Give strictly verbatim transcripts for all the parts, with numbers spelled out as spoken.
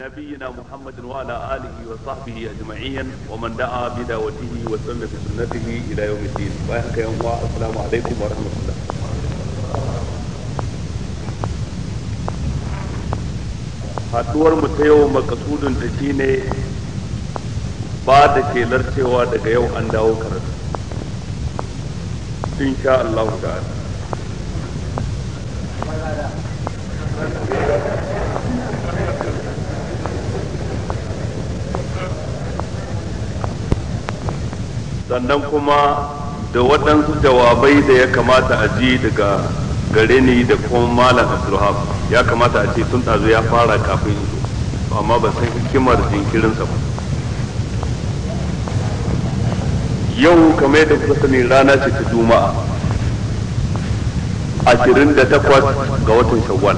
نبينا محمد وعلى آله وصحبه أجمعين ومن دعا بدعوته وسن بسنته إلى يوم الدين. ويحكى يوم الله. السلام عليكم ورحمة الله. haduwar mu ta yau makasudin ta shine ba da kelar cewa daga yau an dawo karatu insha Allah ta'ala. sannan kuma da waɗansu jawabai da ya kamata a ji daga gare ni da kuma malam Abdulhab ya kamata a ce tun ɗazu ya fara kafin zo amma ba san hikimar jinkirinsa ba. Yau kamar yadda kuka sani rana ce ta Juma'a ashirin da takwas ga watan Shawwal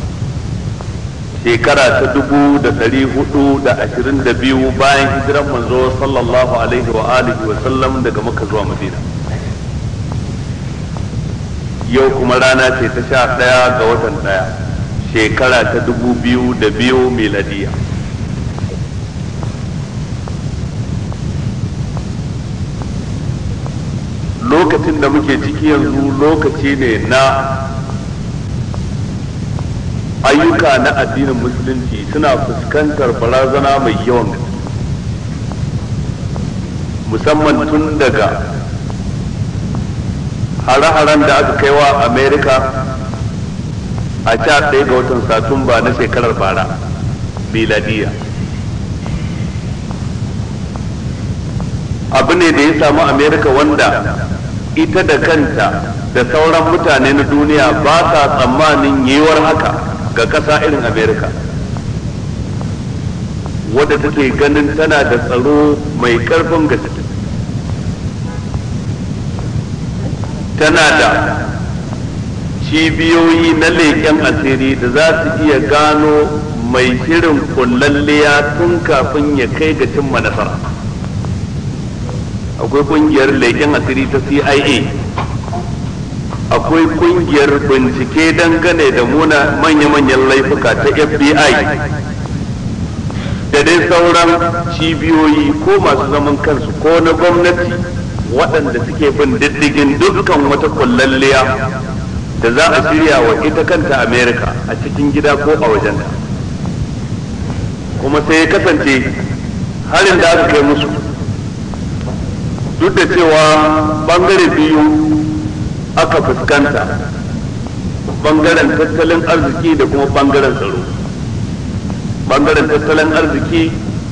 shekara ta dubu da ɗari hudu da ashirin da biyu bayan hijiran manzo sallallahu alaihi wa alihi wa sallam daga Makka zuwa Madina. Yau kuma rana ce ta sha ɗaya ga watan ɗaya shekara ta dubu biyu da biyu miladiya. Lokacin da muke ciki yanzu lokaci ne na ayyuka na addinin musulunci suna fuskantar barazana mai yawan gaske, musamman tun daga hare-haren da aka kai wa Amerika a sha ɗaya ga watan Satumba na shekarar bara miladiya. Abu ne da ya samu Amerika wanda ita da kanta da sauran mutane na duniya ba sa tsammanin yiwuwar haka ga ƙasa irin Amerika, wadda take ganin tana da tsaro mai ƙarfin gaske, tana da cibiyoyi na leƙen asiri da za su iya gano mai shirin kullalliya tun kafin ya kai ga cimma nasara. Akwai ƙungiyar leƙen asiri ta C I A, akwai kungiyar bincike dangane da muna manya-manyan laifuka ta F B I da dai sauran cibiyoyi ko masu zaman kansu ko na gwamnati waɗanda suke bin diddigin dukkan wata kullalliya da za a shirya wa ita kanta Amerika a cikin gida ko a wajenta. Kuma sai ya kasance harin da aka kai musu, duk da cewa bangare biyu aka fuskanta, bangaren tattalin arziki da kuma bangaren tsaro. Bangaren tattalin arziki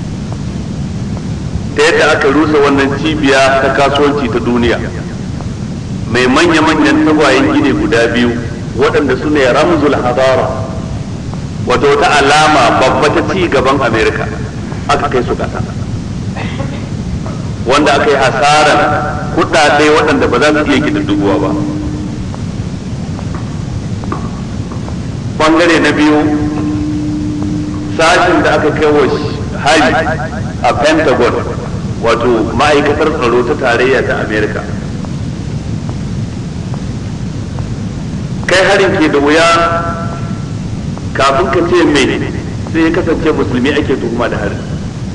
ta yadda aka rusa wannan cibiya ta kasuwanci ta duniya mai manya-manyan tagwayen gine guda biyu waɗanda su ne ramzul hadara, wato wata alama babba ta ci gaban Amerika, aka kai su ƙasa wanda aka yi hasarar kuɗaɗe waɗanda ba za su iya ƙididdigowa ba. Bangare na biyu, sashin da aka kai wa hari a Pentagon, wato ma'aikatar tsaro ta tarayya ta Amerika. Kai harin ke da wuya, kafin ka ce mai sai ya kasance musulmi ake tuhuma da harin.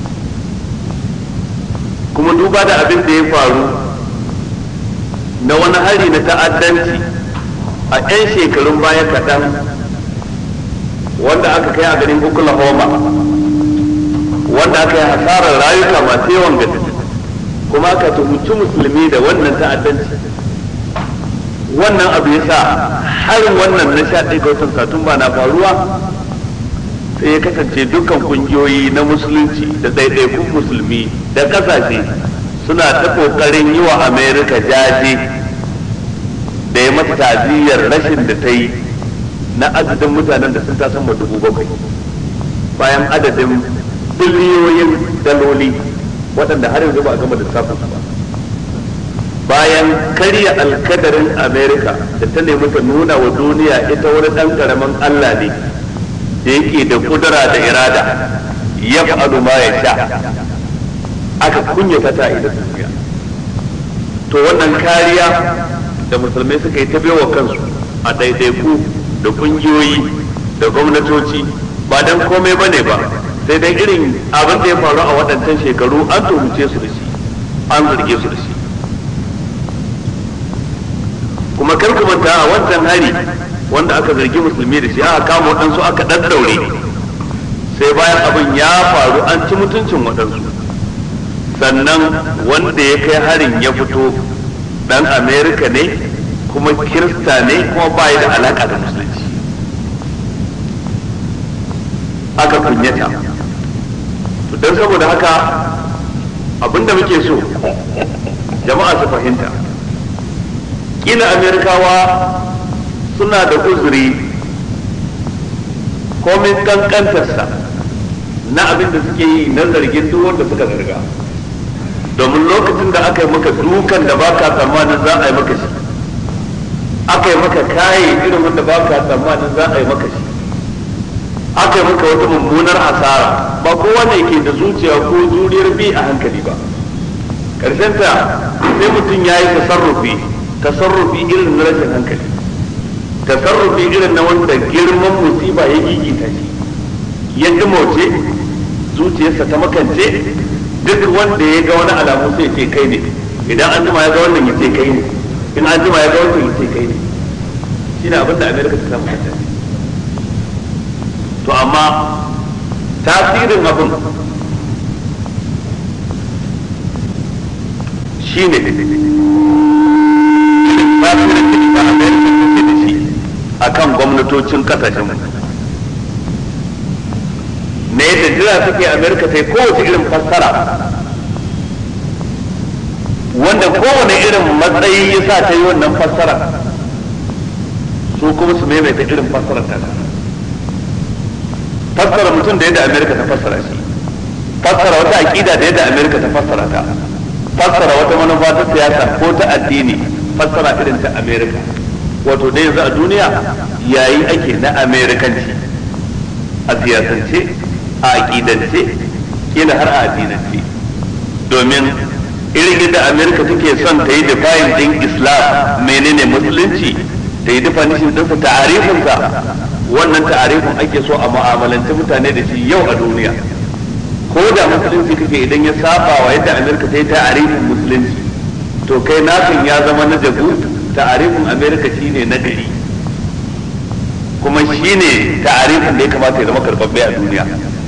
Kuma duba da abin da ya faru na wani hari na ta'addanci a 'yan shekarun baya kaɗan wanda aka kai a garin Oklahoma, wanda aka yi hasarar rayuka masu yawan gaske, kuma aka tuhumci musulmi da wannan ta'addanci. Wannan abu ya sa harin wannan na sha ɗaya ga watan Satumba na faruwa, sai ya kasance dukkan kungiyoyi na musulunci da ɗaiɗaikun musulmi da ƙasashe suna ta ƙoƙarin yi wa Amerika jaje da ya mata ta'aziyyar rashin da ta yi na adadin mutanen da sun tasan ma dubu bakwai bayan adadin biliyoyin daloli waɗanda har yanzu ba a gama lissafin su ba, bayan karya alkadarin Amerika da ta nemi ta nuna wa duniya ita wani ɗan ƙaramin Allah ne da yake da kudura da irada ya fa'alu ma ya sha, aka kunyata ta idan duniya. To wannan kariya da musulmai suka yi ta bewa kansu a ɗaiɗaiku da kungiyoyi da gwamnatoci ba dan komai bane ba sai dai irin abin da ya faru a waɗancan shekaru an tuhumce su da shi, an zarge su da shi. kuma kar ku manta a wancan hari wanda aka zargi musulmi da shi aka kama waɗansu aka ɗaɗɗaure, sai bayan abin ya faru an ci mutuncin waɗansu, sannan wanda ya kai harin ya fito ɗan Amerika ne kuma kirista ne kuma ba da alaƙa da musulunci, aka kunyata. don saboda haka abinda muke so jama'a su fahimta, kila Amerikawa suna da uzuri komin kankantarsa na abin da suke yi na zargin duk wanda suka zarga, domin lokacin da aka yi maka dukan da baka tsammanin za a yi maka shi, aka yi maka kaye irin wanda baka tsammanin za a yi maka shi, aka yi maka wata mummunar asara, ba kowa ne ke da zuciya ko juriyar bi a hankali ba. Karshen ta sai mutum ya yi tasarrufi tasarrufi irin na rashin hankali, tasarrufi irin na wanda girman musiba ya gigita shi, ya dimauce zuciyarsa ta makance, duk wanda ya ga wani alamu sai ce kai ne, idan an jima ya ga wannan ya ce kai ne, in an jima ya ga wannan ya ce kai ne. Shi ne abin da Amerika ta samu kanta. To amma tasirin abin shi ne tasirin da Amerika take da shi a kan gwamnatocin kasashen na yadda jira take Amerika ta yi kowace irin fassara wanda kowane irin matsayi ya sa ta yi wannan fassara, su kuma su maimaita irin fassarar ta fassara mutum da yadda Amerika ta fassara shi, fassara wata aqida da yadda Amerika ta fassara ta, fassara wata manufa ta siyasa ko ta addini fassara irin ta Amerika. Wato da yanzu a duniya yayi ake na Amerikanci a siyasance, a aqidance, kila har a addinance, domin irin yadda Amerika take son ta yi define din Islam menene musulunci, ta yi definition ɗinsa, ta'arifinsa, wannan ta'arifin ake so a mu'amalance mutane da shi yau a duniya. Ko da musulunci kake idan ya saba wa yadda Amerika ta yi ta'arifin musulunci, to kai nasin ya zama na jabu, ta'arifin Amerika shine na gari, kuma shine ta'arifin da ya kamata ya zama karbabbe a duniya.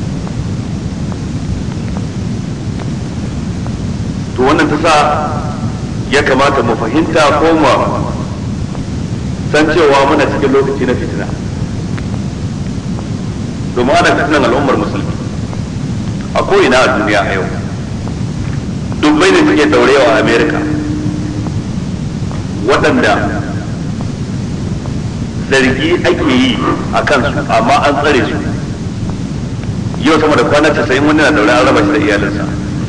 To wannan ta sa ya kamata mu fahimta ko mu san cewa muna cikin lokaci na fitina, domin ana fitinan al'ummar musulmi a ko'ina a duniya a yau. Dubbai ne suke daurewa a Amerika waɗanda zargi ake yi a kansu amma an tsare su yau sama da kwana casa'in wani na daure an raba shi da iyalinsa,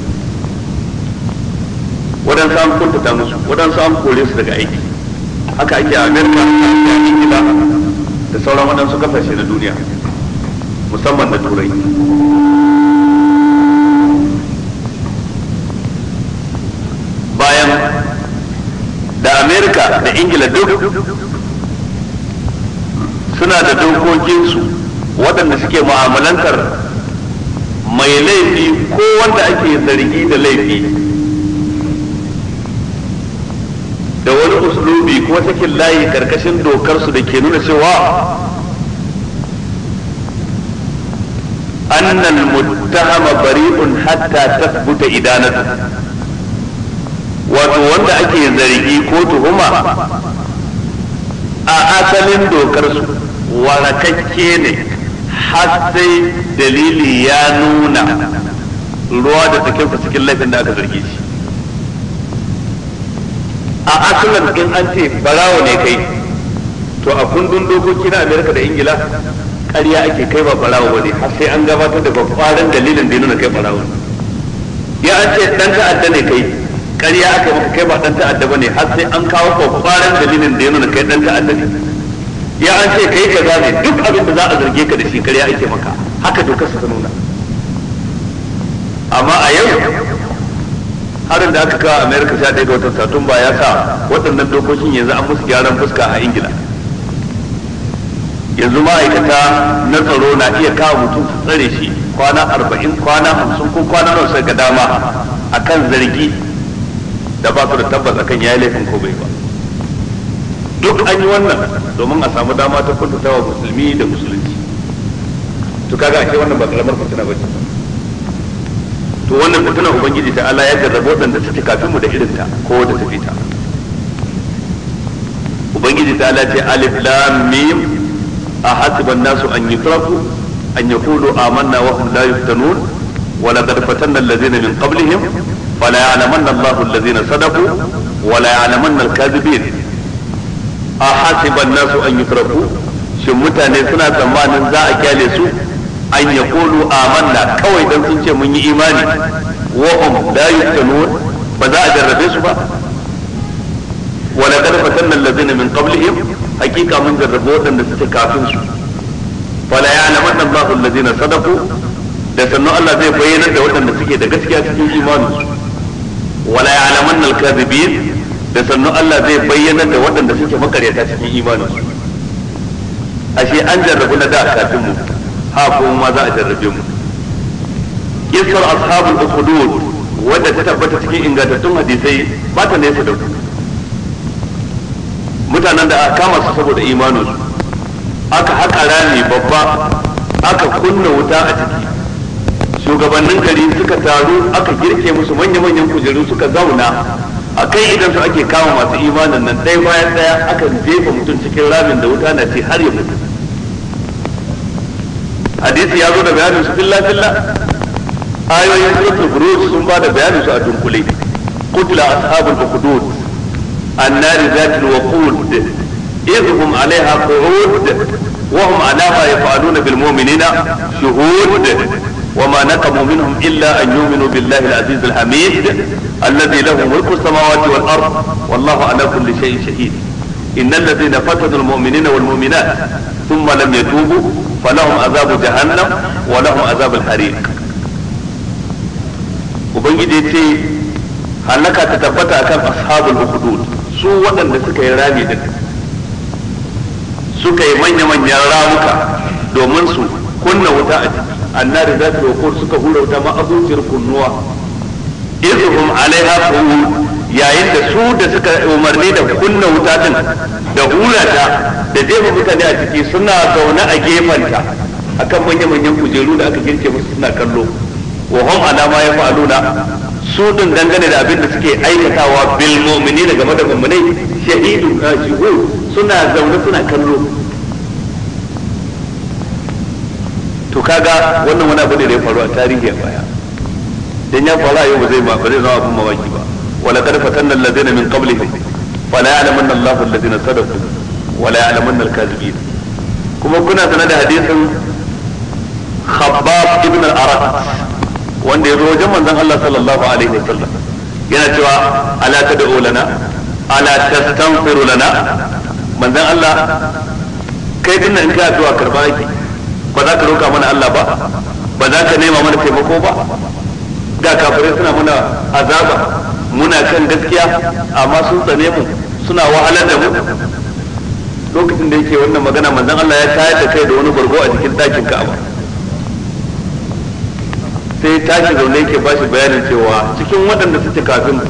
waɗansu an kuntata musu, waɗansu an kore su daga aiki. Haka ake a Amerika, a Ingila da sauran waɗansu kasashe na duniya musamman da Turai. Bayan da Amerika da Ingila duk suna da dokokinsu waɗanda suke mu'amalantar mai laifi ko wanda ake zargi da laifi da wani uslubi ko sakin layi karkashin dokarsu da ke nuna cewa annal muttahama bari'un hatta tathbuta idanatu, wato wanda ake zargi ko tuhuma a asalin dokarsu warakakke ne har sai dalili ya nuna ruwa da tsakinsa cikin laifin da aka zargi shi. A asalin in an ce barawo ne kai, to a kundin dokoki na Amerika da Ingila ƙarya ake kai ba barawo ba ne har sai an gabatar da babbaran dalilin da ya nuna kai barawo. Ya an ce dan ta'adda ne kai, ƙarya aka maka kai ba dan ta'adda ba ne har sai an kawo babbaran dalilin da ya nuna kai dan ta'adda ne. Ya an ce kai kaza ne, duk abin da za a zarge ka da shi ƙarya ake maka, haka dokar su ta nuna. Amma a yau harin da aka kawo Amerika sha ɗaya ga watan Satumba ya sa waɗannan dokokin yanzu an musu gyaran fuska a Ingila. Yanzu ma'aikata na tsaro na iya kawo mutum su tsare shi kwana arba'in kwana hamsin ko kwana nawa sai ga dama akan zargi da ba su da tabbas akan yayi laifin ko bai ba. Duk an yi wannan domin a samu dama ta kuntata wa musulmi da musulunci. To kaga ashe wannan ba karamar fitina ba ce. To wannan fitina ubangiji ta Allah ya jarrabo wadanda suke kafin mu da irin ta ko da tafi ta. Ubangiji ta Allah ce alif lam mim ahasiban nasu an yutraku an yaqulu amanna wa hum la yuftanun wa laqad fatanna alladhina min qablihim fala ya'lamanna Allahu alladhina sadaqu wa la ya'lamanna al-kadhibin. ahasiban nasu an yutraku, shin mutane suna tsammanin za a kyale su an yaqulu amanna kawai dan sun ce mun yi imani wa hum la yuftanun, ba za a jarrabe su ba. wa laqad fatanna alladhina min qablihim, hakika mun jarrabe wadanda suke kafin su. fala ya'lamanna Allahu alladhina sadaqu, da sannan Allah zai bayyana da wadanda suke da gaskiya cikin imaninsu. wala ya'lamanna al-kadhibin, da sannan Allah zai bayyana da waɗanda suke makaryata cikin imaninsu. Ashe an jarrabu na da kafin mu, ha kuma ma za a jarrabe mu. Kissar ashabul ukhdud wadda ta tabbata cikin ingantattun hadisai ba ta nesa da ku. Mutanen da aka kama su saboda imaninsu, aka haƙa rami babba, aka kunna wuta a ciki. Shugabannin gari suka taru, aka girke musu manya-manyan kujeru suka zauna. A kai idan su ake kama masu imanin nan ɗaya bayan ɗaya akan jefa mutum cikin ramin da wuta na ce har ya mutu. Hadisi ya zo da bayanin su filla filla, ayoyin suratul buruj sun ba da bayanin su a dunkule. qutila ashabul ukhdud annari zatil waqud idhum alaiha qu'ud wa hum ala ma yaf'aluna bil mu'minina shuhud وما نقموا منهم إلا أن يؤمنوا بالله العزيز الحميد الذي له ملك السماوات والأرض والله على كل شيء شهيد. إن الذين فتنوا المؤمنين والمؤمنات ثم لم يتوبوا فلهم عذاب جهنم ولهم عذاب الحريق. وبنجي يتي halaka ta tabbata akan ashabul ukhdud, su waɗanda suka yi rami din suka yi manya-manyan ramuka domin su kunna wuta a ciki. annari za ta wakon suka hura wuta ma abuciyar kunnuwa izhum alaiha qu'ud, yayin da su da suka umarni da kunna wuta din da hura ta da jefa mutane a ciki suna zaune a gefanta akan manya-manyan kujeru da aka girke musu suna kallo. wa hum ala ma yaf'aluna, su din dangane da abin da suke aikatawa bil mu'minina game da mu'minai shahidun ajihun, suna zaune suna kallo. To kaga wannan wani abu ne da ya faru a tarihi a baya, dan ya faru a yau ba zai ba zai zama abin mawaki ba. wala qad fatanna alladhina min qablihim fala ya'lamanna Allahu alladhina sadaqu wala ya'lamanna al-kadhibin. kuma kuna sanar da hadisin Khabbab ibn al-Arat wanda ya zo wajen manzon Allah sallallahu alaihi wasallam yana cewa ala tad'u lana ala tastanfiru lana, manzon Allah kai dinnan in ka addu'a karba yake, ba za ka roƙa mana Allah ba, ba za ka nema mana taimako ba. ga kafirai suna muna azaba, muna kan gaskiya amma sun tsane mu, suna wahalar da mu. lokacin da yake wannan magana manzon Allah ya tayar da kai da wani bargo a cikin ɗakin Ka'aba, sai tashi zaune yake ba shi bayanin cewa cikin waɗanda suke kafin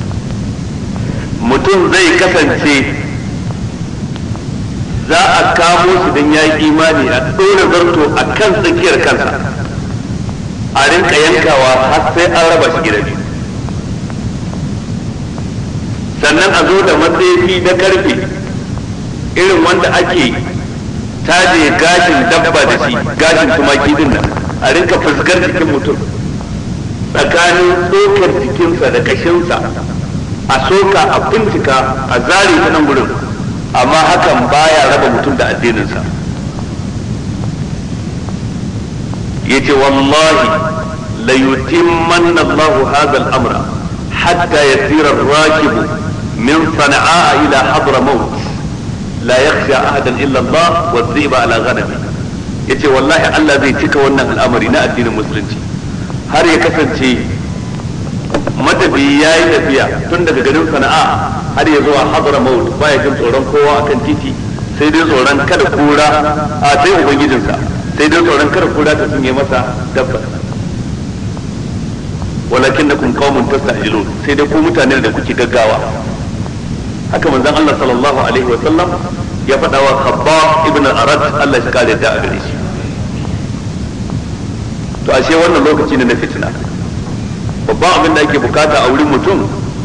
mutum zai kasance za a kamo shi don ya yi imani a ɗora zarto a kan tsakiyar kansa a rinka yankawa har sai an raba shi gida biyu, sannan a zo da matsayi na karfe irin wanda ake taje gashin dabba da shi, gashin tumaki din nan a rinka fuskar jikin mutum tsakanin tsokar jikinsa da kashinsa, a soka a bincika a zare ta nan gurin, amma hakan baya raba mutum da addininsa. yace wallahi la yutimmanna Allahu hadha al-amra hatta yasira ar-rakib min Sana'a ila Hadramaut la yakhsha ahadan illa Allah wa dhiba ala ghanami. yace wallahi Allah zai cika wannan al'amari na addinin musulunci har ya kasance matabi yayi tafiya tun daga garin Sana'a har ya zuwa Hadramaut baya jin tsoron kowa akan titi, sai dai tsoron kada kura a sai ubangijinsa, sai dai tsoron kar kura ta cinye masa dabbar. walakinnakum qaumun tasta'jilun, sai dai ku mutane da kuke gaggawa. haka manzon Allah sallallahu alaihi wa sallam ya faɗa wa Khabbab ibn al-Arad, Allah ya kare da gare shi. to ashe wannan lokaci ne na fitina. babban abin da ake bukata a wurin mutum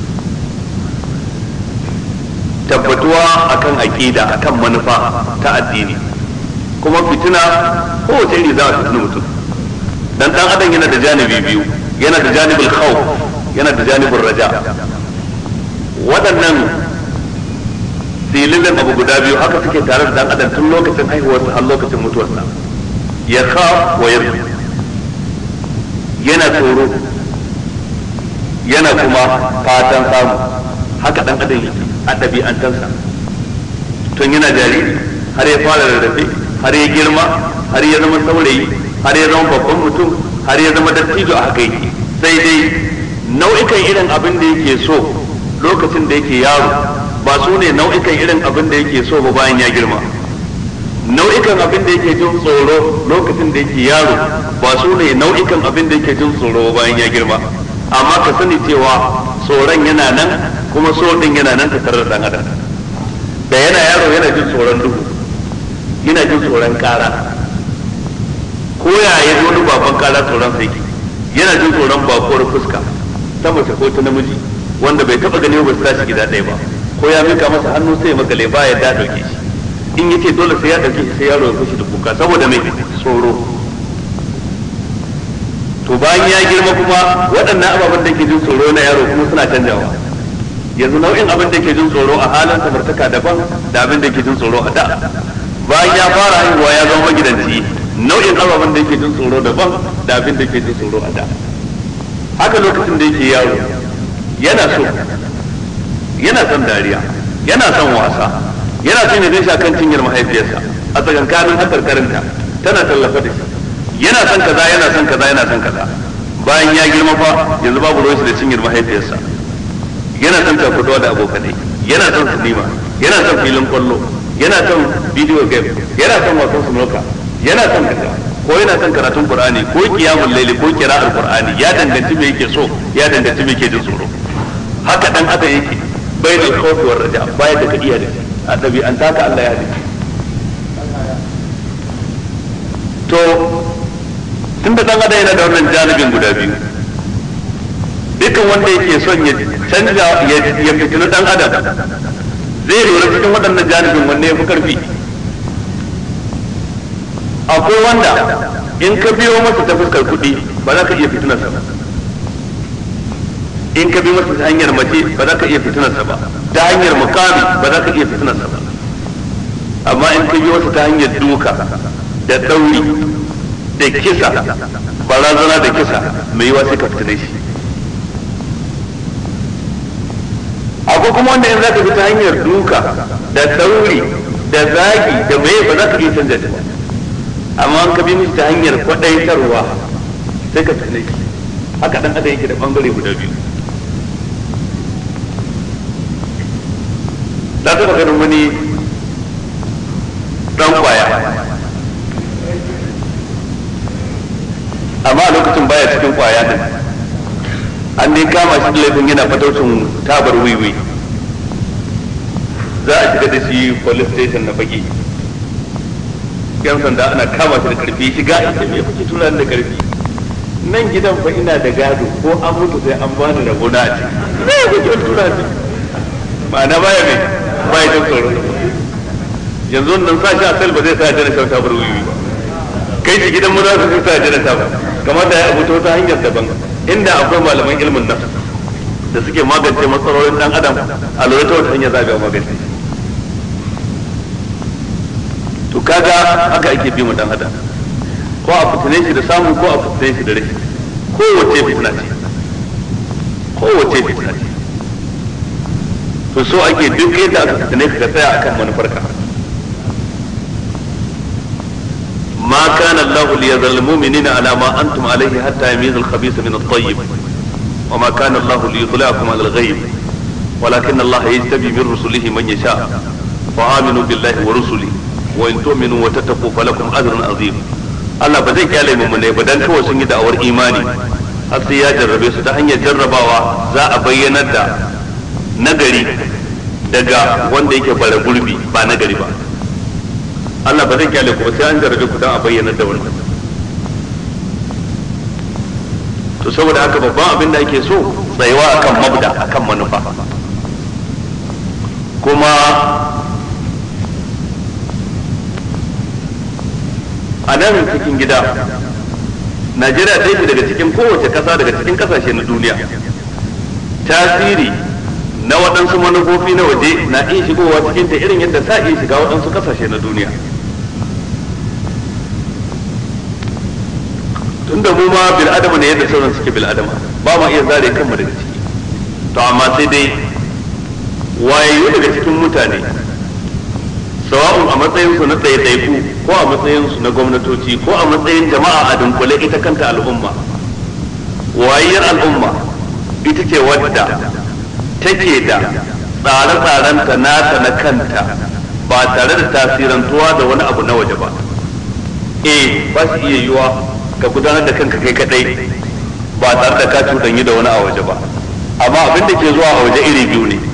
tabbatuwa akan aqida, akan manufa ta addini. kuma fitina kowace iri za a fitina mutum, dan dan adam yana da janibi biyu, yana da janibul khawf, yana da janibul raja. waɗannan sililin abu guda biyu haka suke tare da dan adam tun lokacin haihuwarsa har lokacin mutuwarsa. ya khaf wa yarju, yana tsoro yana kuma fatan samu. haka dan adam yake a ɗabi'antarsa tun yana jariri har ya fara rarrafe, har ya girma, har ya zama saurayi, har ya zama babban mutum, har ya zama dattijo a haka yake. sai dai nau'ikan irin abin da yake so lokacin da yake yaro ba su ne nau'ikan irin abin da yake so ba bayan ya girma. nau'ikan abin da yake jin tsoro lokacin da yake yaro ba su ne nau'ikan abin da yake jin tsoro bayan ya girma. amma ka sani cewa tsoron yana nan, kuma so din yana nan ta tare da dan adam. da yana yaro yana jin tsoron duhu, yana jin tsoron kara, ko ya ya zo wani baban kara tsoron sai yana jin tsoron bakuwar fuska ta mace ko ta namiji wanda bai taba gani ba su tashi gida ɗaya ba, ko ya mika masa hannu sai ya makale ba ya da dauke shi. in yace dole sai ya dauke shi sai yaro ya fushi da kuka saboda mai tsoro. to bayan ya girma kuma waɗannan ababen da ke jin tsoro na yaro kuma suna canjawa. yanzu nau'in abin da ke jin tsoro a halin samartaka daban da abin da ke jin tsoro a da. bayan ya fara haihuwa ya zama magidanci, nau'in ababen da ke jin tsoro daban da abin da ke jin tsoro a da. haka lokacin da yake yaro yana so, yana son dariya, yana son wasa, yana son ya gaishe kan cinyar mahaifiyarsa a tsakankanin hakarkarinta tana tallafa da shi, yana son kaza yana son kaza yana son kaza. bayan ya girma fa yanzu babu ruwan shi da cinyar mahaifiyarsa, yana son takuduwa da abokanai, yana son sinima, yana son filin kwallo, yana son video game, yana son wasan sunuka, yana son kaza, ko yana son karatun qur'ani ko qiyamul layli ko qira'ar qur'ani. ya danganci me yake so, ya danganci me yake jin tsoro. haka dan adam yake bainal khawfi war raja, bayan da ka iya da a dabi'anta ka Allah ya halitta. to tunda dan adam yana da wannan janibin guda biyu, dukkan wanda yake son ya canja ya fitinu dan adam zai lura cikin waɗannan janibin wanne ya fi karfi. akwai wanda in ka biyo masa ta fuskar kuɗi ba za ka iya fitinarsa ba, in ka bi masa ta hanyar mace ba za ka iya fitinarsa ba, ta hanyar mukami ba za ka iya fitinarsa ba. amma in ka biyo masa ta hanyar duka da ɗauri da kisa, barazana da kisa, mai yiwa sai ka fitine shi. akwai kuma wanda in za ka bi ta hanyar duka da ɗauri da zagi da mai ba za ka iya canja ta, amma an ka bi mishi ta hanyar kwaɗaitarwa sai ka fitine shi. haka dan adam yake da bangare guda biyu. za ta ganin wani dan kwaya, amma a lokacin baya cikin kwaya din, an dai kama shi da laifin yana fataucin tabar wiwi. za a shiga da shi police station na Fage, yan sanda ana kama shi da karfi, shiga ita me kuke tuna da karfi, nan gidan fa ina da gado ko an mutu sai an bani rabo na ce, me kuke tuna shi ma'ana baya mai baya jin tsoro. yanzu nan sa shi a sel ba zai sa jana shan tabar wiwi ba, kai shi gidan maza su sa jana tabar, kamata ya abuta ta hanyar daban. inda akwai malaman ilmin nafs da suke magance matsalolin dan adam a lura ta wata hanyar zaga magance. to kaga haka ake bi mu dan adam, ko a fitine shi da samu ko a fitine shi da rashi, kowace fitina ce, kowace fitina ce. to so ake duk yadda aka fitine ka tsaya akan manufarka. ما كان الله ليذر المؤمنين على ما أنتم عليه حتى يميز الخبيث من الطيب وما كان الله ليطلعكم على الغيب ولكن الله يجتبي من رسله من يشاء فآمنوا بالله ورسله وإن تؤمنوا وتتقوا فلكم أجر عظيم. Allah ba zai kyale mummune ba dan kawai sun yi da'awar imani, har sai ya jarrabe su. Ta hanyar jarrabawa za a bayyanar da nagari daga wanda yake bara gurbi ba nagari ba. Allah ba zai kyale ku sai an jarrabe ku dan a bayyanar da wannan. To saboda haka babban abin da ake so tsayuwa akan mabda, akan manufa. Kuma a nan cikin gida Najeriya ɗaya ce daga cikin kowace ƙasa daga cikin ƙasashe na duniya. Tasiri na waɗansu manufofi na waje na iya shigowa cikin ta irin yadda sa iya shiga waɗansu ƙasashe na duniya. Tunda mu ma bil'adama ne yadda sauran suke bil'adama, ba ma iya zare kanmu daga ciki. To amma sai dai wayayyu daga cikin mutane, sawa'un a matsayinsu na ɗaiɗaiku ko a matsayinsu na gwamnatoci ko a matsayin jama'a a dunkule ita kanta al'umma, wayayyar al'umma ita ce wadda take da tsare-tsarenta nata na kanta ba tare da tasirantuwa da wani abu na waje ba. eh ba shi iya yiwa ka gudanar da kanka kai kadai ba tare da ka cuɗanyi da wani a waje ba, amma abin da ke zuwa a waje iri biyu ne,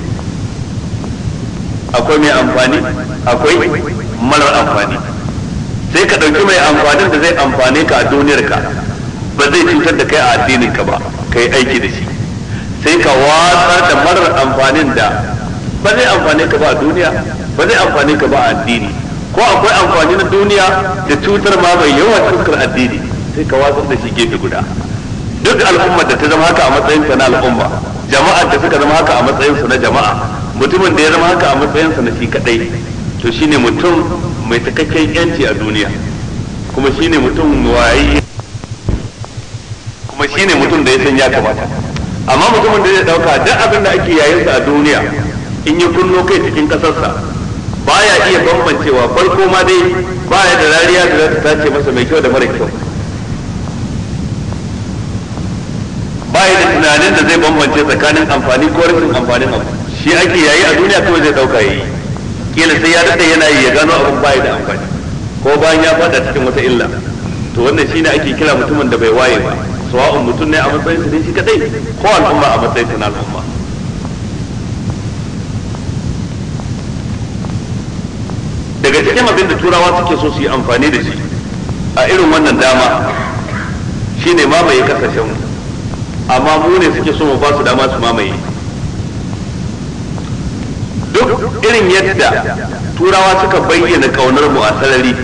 akwai mai amfani akwai marar amfani. sai ka ɗauki mai amfanin da zai amfane ka a duniyarka, ba zai cutar da kai a addininka ba, ka yi aiki da shi. sai ka watsar da marar amfanin da ba zai amfane ka ba a duniya, ba zai amfane ka ba a addini, ko akwai amfani na duniya da cutar ma mai yawa fuskar addini, sai ka watsar da shi gefe guda. duk al'ummar da ta zama haka a matsayin ta na al'umma, jama'ar da suka zama haka a matsayin su na jama'a, mutumin da ya zama haka a matsayin sa na shi kadai, to shine mutum mai cikakken yanci a duniya, kuma shine mutum wayi, kuma shine mutum da ya san ya kamata. amma mutumin da zai dauka duk abin da ake yayin sa a duniya in ya kunno kai cikin kasarsa baya iya bambancewa, farko ma dai baya da rariya da za ta tace masa mai kyau da mara kyau, baya da tunanin da zai bambance tsakanin amfani ko rashin amfanin abu. shi ake yayi a duniya kawai zai dauka yayi, kila sai ya dade yana yi ya gano abin baya da amfani ko bayan ya fada cikin wata illa. to wannan shine ake kira mutumin da bai waye ba, sawa'un mutum ne a matsayin sa shi kadai ko al'umma a matsayin sa na al'umma. daga cikin abin da turawa suke so su yi amfani da shi a irin wannan dama shine mamaye kasashen mu, amma mu ne suke so mu ba su dama su mamaye. duk irin yadda turawa suka bayyana kaunar mu a sarari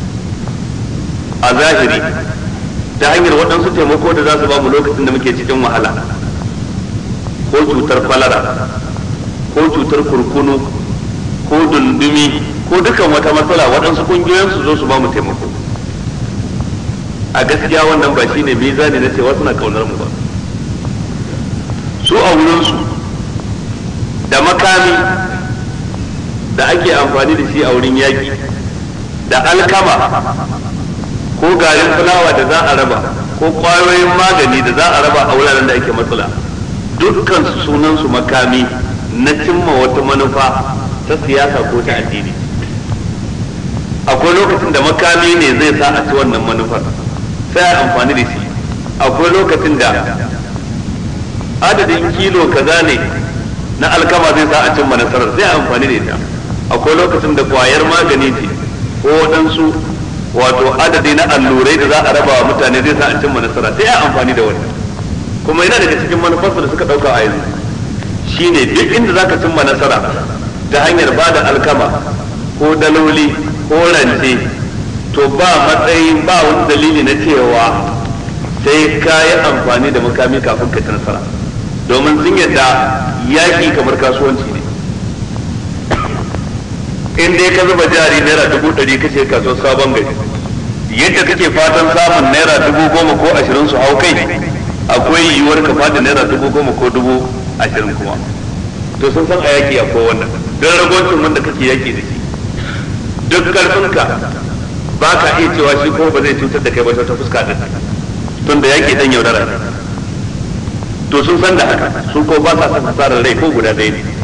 a zahiri ta hanyar waɗansu taimako da za su ba mu lokacin da muke cikin wahala, ko cutar falara ko cutar kurkunu ko dundumi ko dukan wata matsala, waɗansu ƙungiyoyin su zo su ba mu taimako. a gaskiya wannan ba shine mizani na cewa suna kaunar mu ba. su a wurinsu da makami da ake amfani da shi a wurin yaƙi, da alkama ko garin fulawa da za a raba ko ƙwayoyin magani da za a raba a wuraren da ake matsala, dukkan su sunan su makami na cimma wata manufa ta siyasa ko ta addini. akwai lokacin da makami ne zai sa a ci wannan manufar sai a amfani da shi, akwai lokacin da adadin kilo kaza ne na alkama zai sa a cimma nasarar sai a amfani da ita, akwai lokacin da kwayar magani ce ko waɗansu wato adadi na allurai da za a raba wa mutane zai sa a cimma nasara sai a amfani da wannan. kuma yana daga cikin manufarsu da suka ɗauka a yanzu shine duk inda za ka cimma nasara ta hanyar ba da alkama ko daloli ko rance, to ba matsayin ba wani dalili na cewa sai ka yi amfani da makami kafin ka ci nasara, domin sun yadda yaƙi kamar kasuwanci ne. in dai ka zuba jari naira dubu ɗari kace kasuwar sabon gari, yadda kake fatan samun naira dubu goma ko ashirin su hau kai, akwai yiwuwar ka fada naira dubu goma ko dubu ashirin kuma. to sun san a yaƙi akwai wannan, don ragoncin wanda kake yaƙi da shi duk ƙarfinka ba ka iya cewa shi ko ba zai cutar da kai ba ta fuska ɗin, tun da yaƙi ɗan yaudara ne. to sun san da haka, su ko ba sa son hasarar rai ko guda ɗaya ne.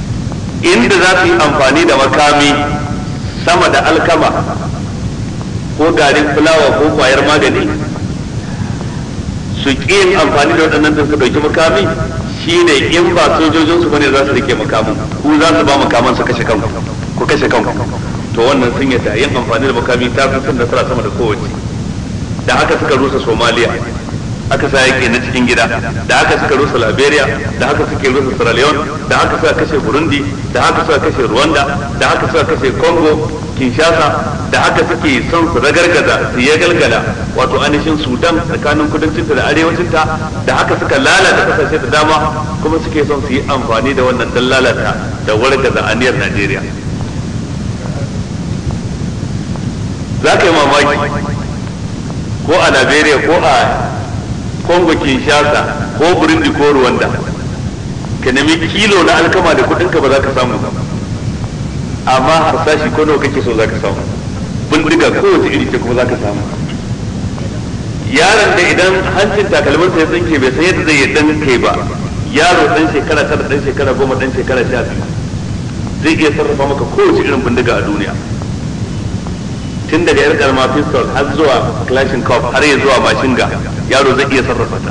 inda za su yi amfani da makami sama da alkama ko garin fulawa ko kwayar magani su ƙi yin amfani da waɗannan din su ɗauki makami shine in ba sojojin su bane za su rike makamin ku za su ba makaman su kashe kanku ku kashe kanku to wannan sun yadda yin amfani da makami ta fi sun nasara sama da kowace da haka suka rusa Somalia aka sa yake na cikin gida da haka suka rusa Liberia da haka suke rusa Sierra Leone da haka suka kashe Burundi da haka suka kashe Rwanda da haka suka kashe Congo Kinshasa da haka suke son su ragargaza su ya galgala wato ainihin Sudan tsakanin kudancinta da arewacinta da haka suka lalata kasashe da dama kuma suke son su yi amfani da wannan dan lalata da wargaza aniyar Najeriya. Za ka yi mamaki ko a Liberia ko a Congo Kinshasa ko Burundi ko Rwanda ka nemi kilo na alkama da kudinka ba za ka samu ba amma harsashi ko nawa kake so za ka samu bindiga kowace iri ce kuma za ka samu yaron da idan hancin takalminsa ya tsinke bai san yadda zai yi dan kai ba yaro dan shekara tara dan shekara goma dan shekara sha biyu zai iya sarrafa maka kowace irin bindiga a duniya tun daga yar kalma pistol har zuwa Kalashnikov har ya zuwa mashinga yaro zai iya sarrafa ta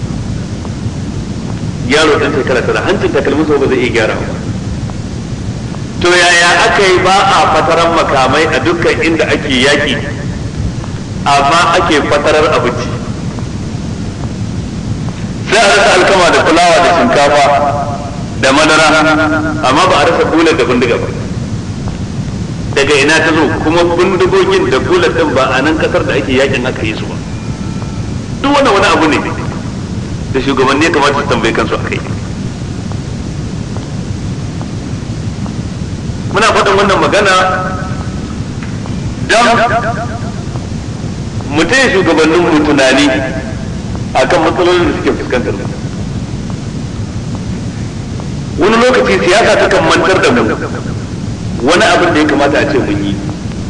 yaro dan shekara tara hancin takalminsa ba zai iya gyara ba to yaya aka yi ba a fataran makamai a dukkan inda ake yaki amma ake fatarar abinci sai a rasa alkama da fulawa da shinkafa da madara amma ba a rasa bulat da bindiga ba daga ina ta zo kuma bindigogin da bulat din ba a nan kasar da ake yakin aka yi su ba duk wannan wani abu ne da shugabanni ya kamata su tambaye kansu a kai. Muna faɗin wannan magana don mu taya shugabannin mu tunani akan matsalolin da suke fuskantar mu. Wani lokaci siyasa ta kan mantar da mu wani abin da ya kamata a ce mun yi,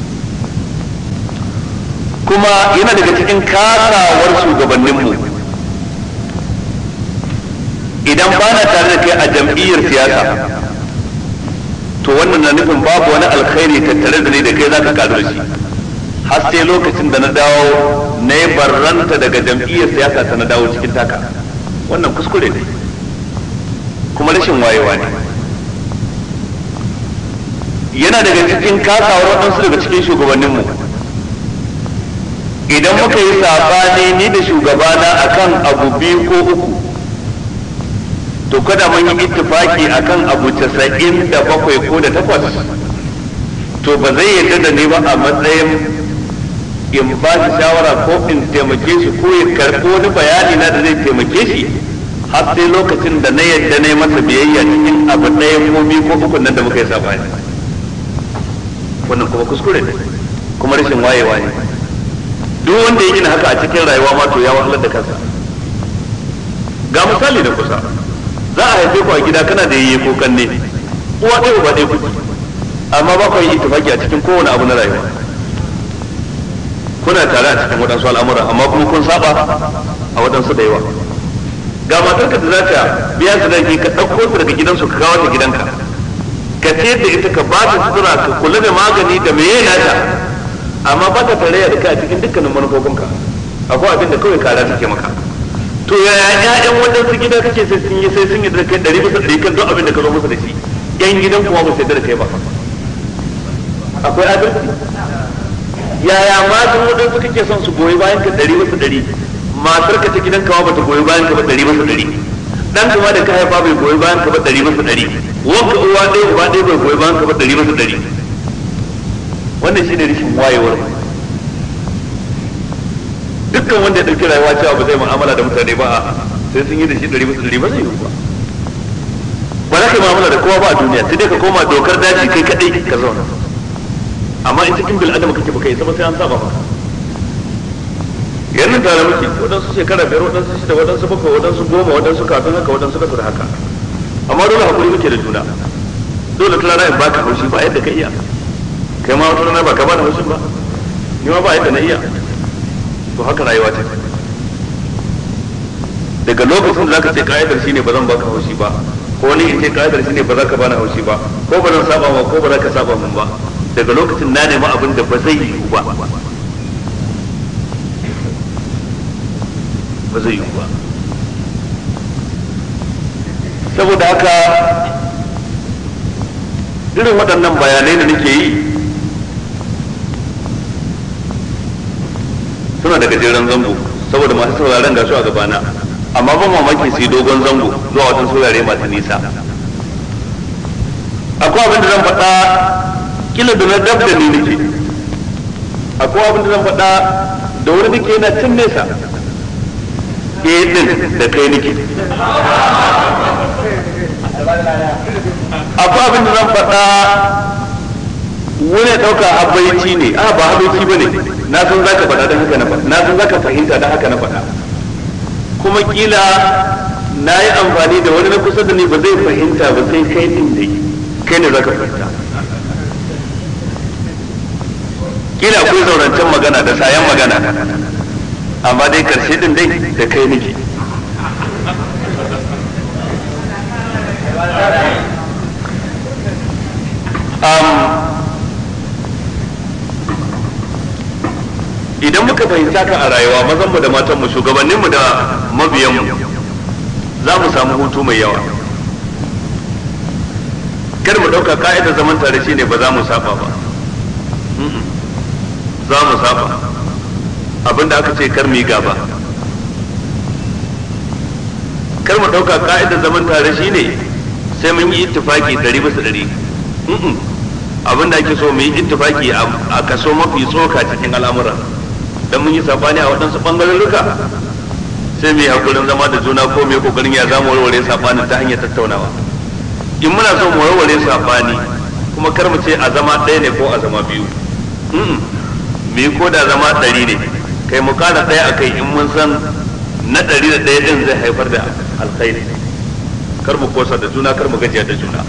kuma yana daga cikin kasawar shugabanninmu idan ba na tare da kai a jam'iyyar siyasa to wannan na nufin babu wani alkhairi tattare da ni da kai zaka karu da shi har sai lokacin da na dawo na yi barranta daga jam'iyyar siyasa ta na dawo cikin taka. Wannan kuskure ne kuma rashin wayewa ne. Yana daga cikin kasawar waɗansu daga cikin shugabanninmu idan muka yi sabani ni da shugabana akan abu biyu ko uku to kada mun yi ittifaki akan abu casa'in da bakwai ko da takwas to ba zai yarda da ni ba a matsayin in ba shi shawara ko in taimake shi ko ya karɓi wani bayani na da zai taimake shi har sai lokacin da na yarda na yi masa biyayya cikin abu ɗaya ko biyu ko uku nan da muka yi sabani. Wannan kuma kuskure ne kuma rashin wayewa ne. Duk wanda ya gina haka a cikin rayuwa ma to ya wahalar da kansa. Ga misali da kusa, za a haife ku a gida kana da yayye ko kanne uwa ɗaya uba ɗaya kuke amma ba ku yi ittifaki a cikin kowane abu na rayuwa. Kuna tare a cikin waɗansu al'amura amma kuma kun saba a waɗansu da yawa. Ga matarka da za ta biya su danki ka ɗauko su daga gidansu ka kawo ta gidanka ka ce da ita ka ba ta sutura ka kula da magani da meye nata amma ba ta tarayya da kai a cikin dukkanin manufofinka akwai abin da kawai kara take maka. To yaya ƴaƴan waɗansu gida kake sai sun yi sai sun yi da kai ɗari bisa ɗari kan duk abin da ka zo musu da shi ƴan gidan kuma ba su yarda da kai ba. Akwai adalci? Yaya matan waɗansu kake son su goyi bayan ka ɗari bisa ɗari matar ka ta gidan kawa ba ta goyi bayan ka ba ɗari bisa ɗari dan kuma da ka haifa bai goyi bayan ka ba ɗari bisa ɗari wanka uwa ɗaya uba ɗaya bai goyi bayan ka ba ɗari bisa ɗari. Wannan shine rashin wayewar. Dukkan wanda ya ɗauki rayuwa cewa ba zai mu'amala da mutane ba sai sun yi da shi ɗari bisa ɗari ba zai yi ba. Ba za ka yi mu'amala da kowa ba a duniya sai dai ka koma dokar daji kai kaɗai ka zauna. Amma in cikin bil adama kake baka yi sama sai an saba maka. Yanzu tare muke waɗansu shekara biyar waɗansu shida waɗansu bakwai waɗansu goma waɗansu kafin haka waɗansu kasa da haka. Amma dole hakuri muke da juna. Dole ta rana in baka haushi ba yadda ka iya. Kai ma wata rana ba ka bani haushin ba. Ni ma ba yadda na iya. To haka rayuwa ce. Daga lokacin da zaka ce ka'idar shine ba zan baka haushi ba ko ni in ce ka'idar shine ba za ka bani haushi ba ko ba zan saba ma ko ba za ka saba min ba daga lokacin na nemi abin da ba zai yiwu ba ba zai yi ba. Saboda haka irin waɗannan bayanai da nake yi suna da gajeren zango saboda masu sauraron gasu a gabana, amma ban mamaki su yi dogon zango zuwa wata saurare masu nisa. Akwai abin da zan faɗa kila da na dab da ni nake, akwai abin da zan faɗa da wani nake yana can nesa, eh din da kai nake. Akwai abin da zan faɗa wani ɗauka habaici ne, a ba habaici ba ne, na san za ka faɗa don haka na faɗa, na san za ka fahimta don haka na faɗa. Kuma kila na yi amfani da wani na kusa da ni ba zai fahimta ba sai kai ɗin dai, kai ne za ka fahimta. Kila akwai zaurancen magana da sayan magana, amma dai karshe ɗin dai da kai nake. Idan muka fahimta ka a rayuwa, mazanmu da matanmu, shugabanninmu da mabiyanmu, za mu samu hutu mai yawa. Kar mu ɗauka ka'idar zaman tare shi ne ba za mu saba ba, za mu saba. Abinda aka ce kar mu yi gaba. Kar mu ɗauka ka'idar zaman tare shi ne sai mun yi ittifaki ɗari bisa ɗari. Abinda ake so mu yi ittifaki a kaso mafi tsoka cikin al'amura. Dan mun yi sabani a waɗansu ɓangarorruka sai mu yi hakurin zama da juna ko mu yi kokarin ya zama warware sabani ta hanyar tattaunawa. In muna so mu warware sabani kuma kar mu ce a zama ɗaya ne ko a zama biyu, mu yi ko da zama ɗari ne, kai mu ƙara ɗaya a kai in mun san na ɗari da ɗaya ɗin zai haifar da alkhairi. Kar mu kosa da juna, kar mu gajiya da juna.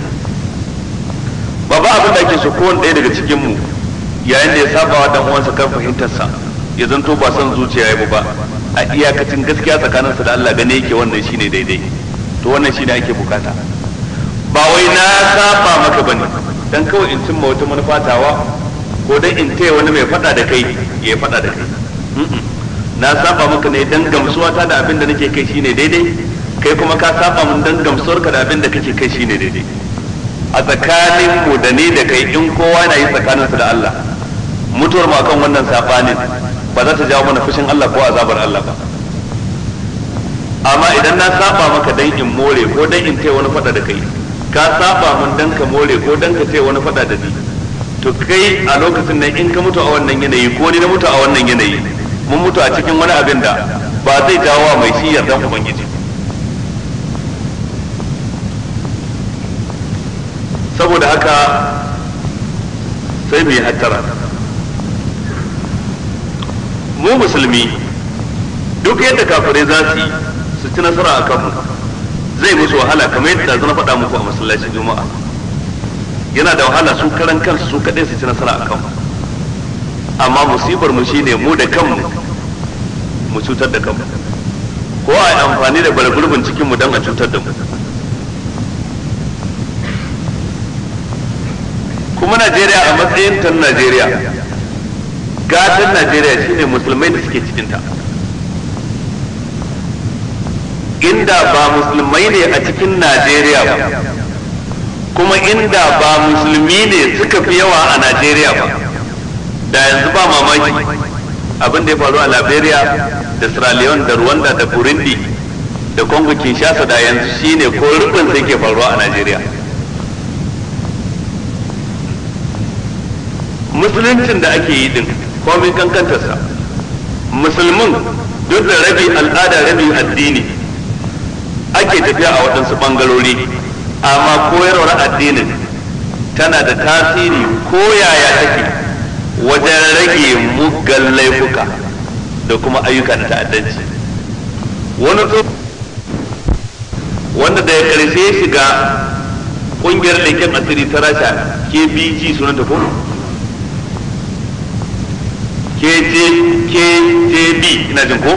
Babba abin da ake so kowane ɗaya daga cikin mu yayin da ya saba wa dan uwansa kan fahimtarsa, ya zanto ba son zuciya ya ba, a iyakacin gaskiya tsakaninsa da Allah gane yake wannan shine daidai. To wannan shine ake bukata. Ba wai na saba maka bane dan kawai in cimma wata manufatawa ko dan in taya wani mai fada da kai ya fada da kai. Na saba maka ne dan gamsuwa ta da abin da nake kai shine daidai, kai kuma ka saba mun dan gamsuwarka da abin da kake kai shine daidai. A tsakanin mu da ni da kai in kowa na yi tsakaninsa da Allah, mutuwar mu akan wannan sabanin ba za ta jawo mana fushin Allah ko azabar Allah ba. Amma idan na saba maka dan in more ko dan in taya wani fada da kai, ka saba mun dan ka more ko dan ka taya wani fada da ni, to kai a lokacin nan in ka mutu a wannan yanayi ko ni na mutu a wannan yanayi, mun mutu a cikin wani abin da ba zai jawo wa mai shi yardan Ubangiji. Saboda haka sai mu yi hattara. Mu musulmi duk yadda kafirai za su yi su ci nasara a kanmu zai musu wahala, kamar yadda na faɗa muku a masallacin Juma'a. Yana da wahala su karan kansu su kaɗai su ci nasara a kanmu, amma musibar mu shine mu da kanmu mu cutar da kanmu, ko a yi amfani da bargurbin cikinmu don a cutar da mu. Kuma Najeriya a matsayin ta Najeriya, gatan Najeriya shine musulmai da suke cikinta. Inda ba musulmai ne a cikin Najeriya ba, kuma inda ba musulmi ne suka fi yawa a Najeriya ba, da yanzu ba mamaki abin da ya faru a Liberia da Sierra Leone da Rwanda da Burundi da Congo Kinshasa da yanzu shine ko rubin sai ke faruwa a Najeriya. Musuluncin da ake yi din komai kankantarsa, musulmin duk da rabi al'ada rabi addini ake tafiya a waɗansu ɓangarori, amma koyarwar addinin tana da tasiri ko yaya take wajen rage muggan laifuka da kuma ayyuka da ta'addanci. Wani wanda da ya karshe ya shiga ƙungiyar leken asiri ta Rasha K B G sunanta ko K J B ina jin ko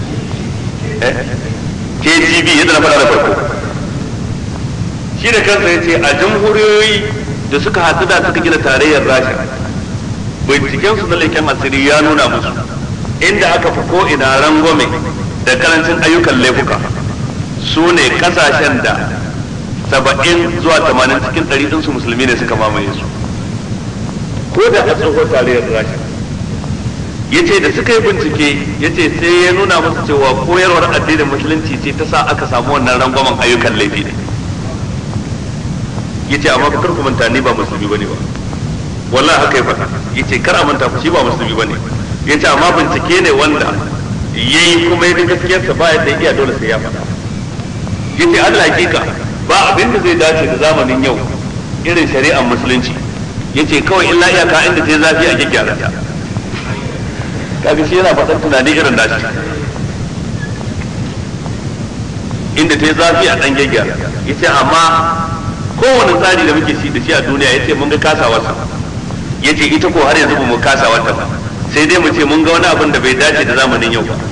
K G B yadda na faɗa da farko, shi da kansa ya ce a jamhuriyoyi da suka haɗu da suka gina tarayyar Rasha, binciken su na leken asiri ya nuna musu inda aka fi ko ina rangwame da karancin ayyukan laifuka su ne kasashen da saba'in zuwa tamanin cikin ɗari ɗinsu musulmi ne suka mamaye su, ko da a tsohon tarayyar rasha. Ya ce da suka yi bincike, ya ce sai ya nuna musu cewa koyarwar addinin musulunci ce ta sa aka samu wannan rangwamen ayyukan laifi ne. Ya ce amma kar ku manta ni ba musulmi bane ba, wallahi haka ya faɗa. Ya ce kar a manta ku shi ba musulmi bane. Ya ce amma bincike ne wanda yayi kuma ya gaskiyarsa ba yadda iya dole sai ya faɗa. Ya ce Allah hakika ba abin da zai dace da zamanin yau irin shari'ar musulunci. Ya ce kawai illa iyaka inda ta zafi a gyaggyara ta. Kaga shi yana faɗan tunani irin nashi, inda ta zafi a ɗan gyaggyara. Ya ce amma kowane tsari da muke shi da shi a duniya, ya ce mun ga kasawarsa. Ya ce ita ko har yanzu ba mu kasawarta ba, sai dai mu ce mun ga wani abin da bai dace da zamanin yau ba.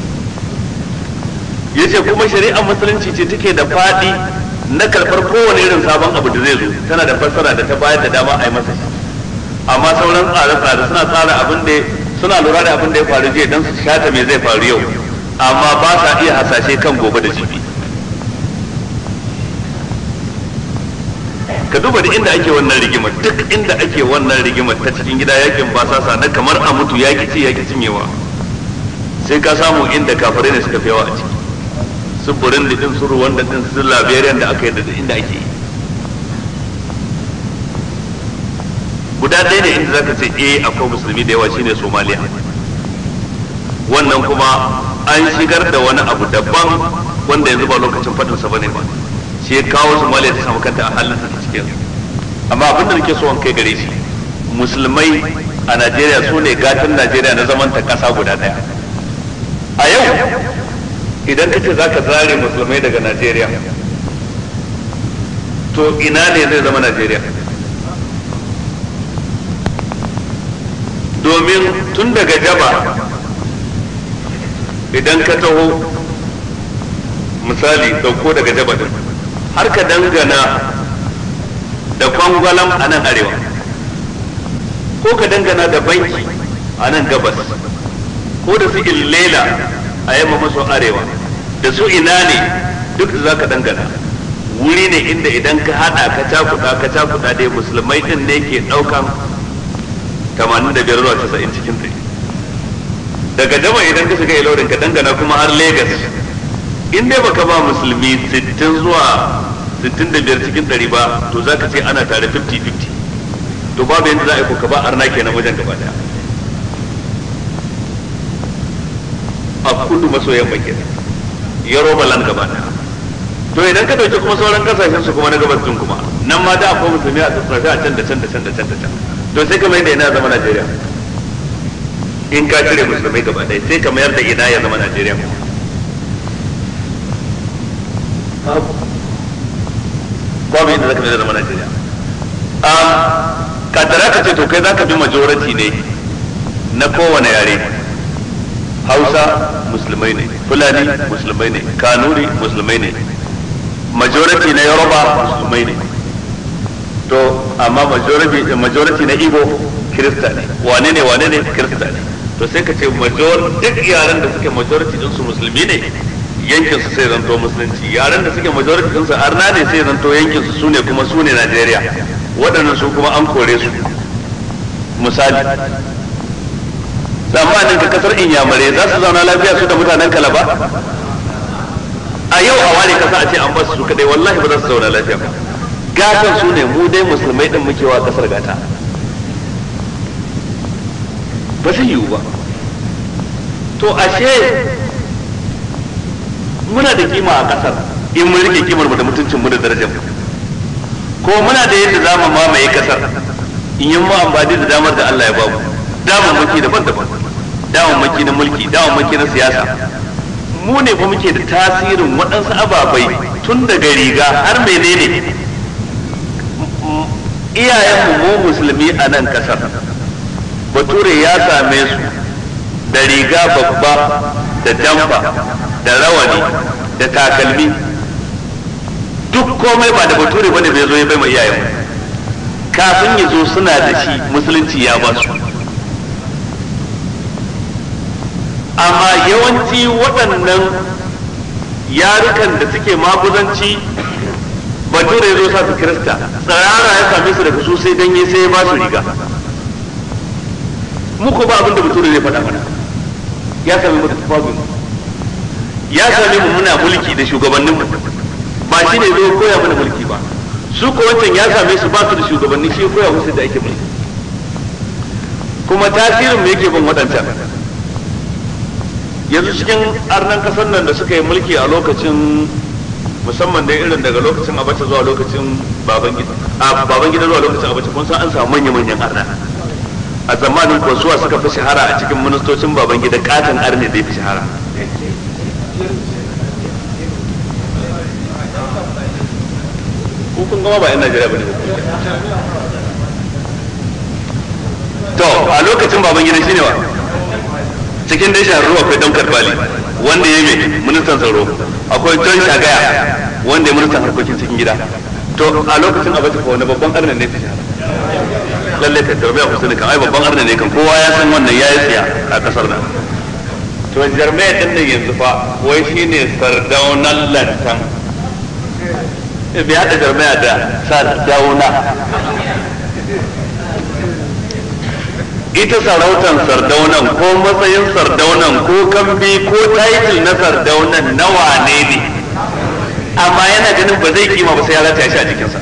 Ya ce kuma shari'ar musulunci ce take da faɗi na karɓar kowane irin sabon abu da zai zo, tana da fassara da ta bayar da dama a yi masa shi. Amma sauran tsare-tsare suna tsara abin da suna lura da abin da ya faru jiya don su shata me zai faru yau, amma ba sa iya hasashe kan gobe da jibi. Ka duba da inda ake wannan rigimar, duk inda ake wannan rigimar ta cikin gida yakin basasa na kamar a mutu yaki ci yaki cinyewa, sai ka samu inda kafirai ne suka fi yawa a ciki. Su Burundi din, su Rwanda din, su Liberia da aka yi da inda ake yi. Guda ɗaya ne inda zaka ce eh akwai musulmi da yawa shine Somalia. Wannan kuma an shigar da wani abu daban wanda yanzu ba lokacin fadin sa bane ba. Shi ya kawo Somalia ta samu kanta a halin ta cikin. Amma abin da nake so an kai gare shi, musulmai a Najeriya su ne gatan Najeriya na zaman ta kasa guda ɗaya. A yau idan kace zaka zare musulmai daga Najeriya, to ina ne zai zama Najeriya? Domin tun daga Jaba idan ka taho misali dauko daga Jaba din har ka dangana da Kwangwalam a nan arewa, ko ka dangana da Banki a nan gabas, ko da su Illela a yamma maso arewa, da su ina ne duk za ka dangana wuri ne inda idan ka hada ka cakuda ka cakuda dai musulmai din ne ke daukan tamanin da biyar zuwa casa'in cikin ɗari. Daga Jama idan ka shiga Ilorin ka dangana kuma har Lagos, in dai baka ba musulmi sittin zuwa sittin da biyar cikin ɗari ba, to za ka ce ana tare fifty fifty. To babu yadda za a yi ko ka ba arna kenan wajen gaba daya. A kudu maso yamma kenan, Yoruba land gaba daya. To idan ka dauki kuma sauran kasashen su kuma na gabas din kuma, nan ma da akwai musulmi a tsatsafe a can da can da can da can da can. To sai ka mayar da ina zama Najeriya. In ka cire musulmai gaba ɗaya sai ka mayar da ina ya zama Najeriya. Babu yadda zaka mayar da zama Najeriya. Kaddara ka ce to kai zaka bi majority ne na kowane yare. Hausa musulmai ne, Fulani musulmai ne, Kanuri musulmai ne, majority na Yoruba musulmai ne. To amma majority majority na Igbo Kirista ne, wane ne wane ne Kirista ne. To sai ka ce major duk yaran da suke majority din su musulmi ne, yankin su sai zanto musulunci, yaran da suke majority din su arna ne sai zanto yankin su sune kuma sune Najeriya, waɗannan su kuma an kore su. Misali zamanin ka kasar Inyamurai za su zauna lafiya su da mutanen Kalaba? A yau a ware kasa a ce an basu su kadai, wallahi ba za su zauna lafiya ba. Gatan su ne mu dai musulmai din muke wa kasar gata, ba zai yiwu ba. To ashe muna da kima a kasar in mun rike kimar mu da mutuncin mu da darajar mu, ko muna da yadda za mu mamaye kasar in yi mu amfani da damar da Allah ya ba mu, damammaki daban-daban, damammaki na mulki, damammaki na siyasa. Mu ne fa muke da tasirin waɗansu ababai tun daga riga har menene. Iyayenmu mu musulmi a nan kasar, bature ya same su da riga babba da jamfa da rawani da takalmi, duk komai ba da bature bane bai zo ya bai ma iyayenmu. Kafin ya zo suna da shi, musulunci ya ba su. amma yawanci waɗannan yarukan da suke maguzanci bature zo sa su kirista tsarara ya same su daga su sai danye sai ya ba su riga. muku ba abin da bature zai faɗa mana ya same mu da tufafin ya same mu muna mulki da shugabanninmu ba shi ne zai koya mana mulki ba, su ko wancan ya same su ba su da shugabanni shi koya musu da ake mulki. kuma tasirin me yake bin waɗancan yanzu cikin arnan kasar nan da suka yi mulki a lokacin musamman da irin daga lokacin Abacha zuwa lokacin Babangida a Babangida zuwa lokacin Abacha kun san an samu manya-manyan arna a zamanin kosuwa suka fi shahara a cikin ministocin Babangida katon arne da ya fi shahara. kun gama ba yan Najeriya bane to a lokacin Babangida shine wa cikin dai shahararru akwai Dan Karbali wanda ya yi ministan tsaro, akwai John Shagaya wanda ya ministan harkokin cikin gida. to a lokacin Abacha ko wani babban arna ne fi shahara lalle ka tabi a kusa kan ai babban arna ne kan kowa ya san wannan ya yi siya a kasar nan. to jarmai din nan yanzu fa wai shine sardaunan lantan bai hada jarmai da sardauna. ita sarautan sardaunan ko matsayin sardaunan ko kambi ko title na sardaunan nawa ne ne, amma yana ganin ba zai kima ba sai ya rataya shi a jikinsa.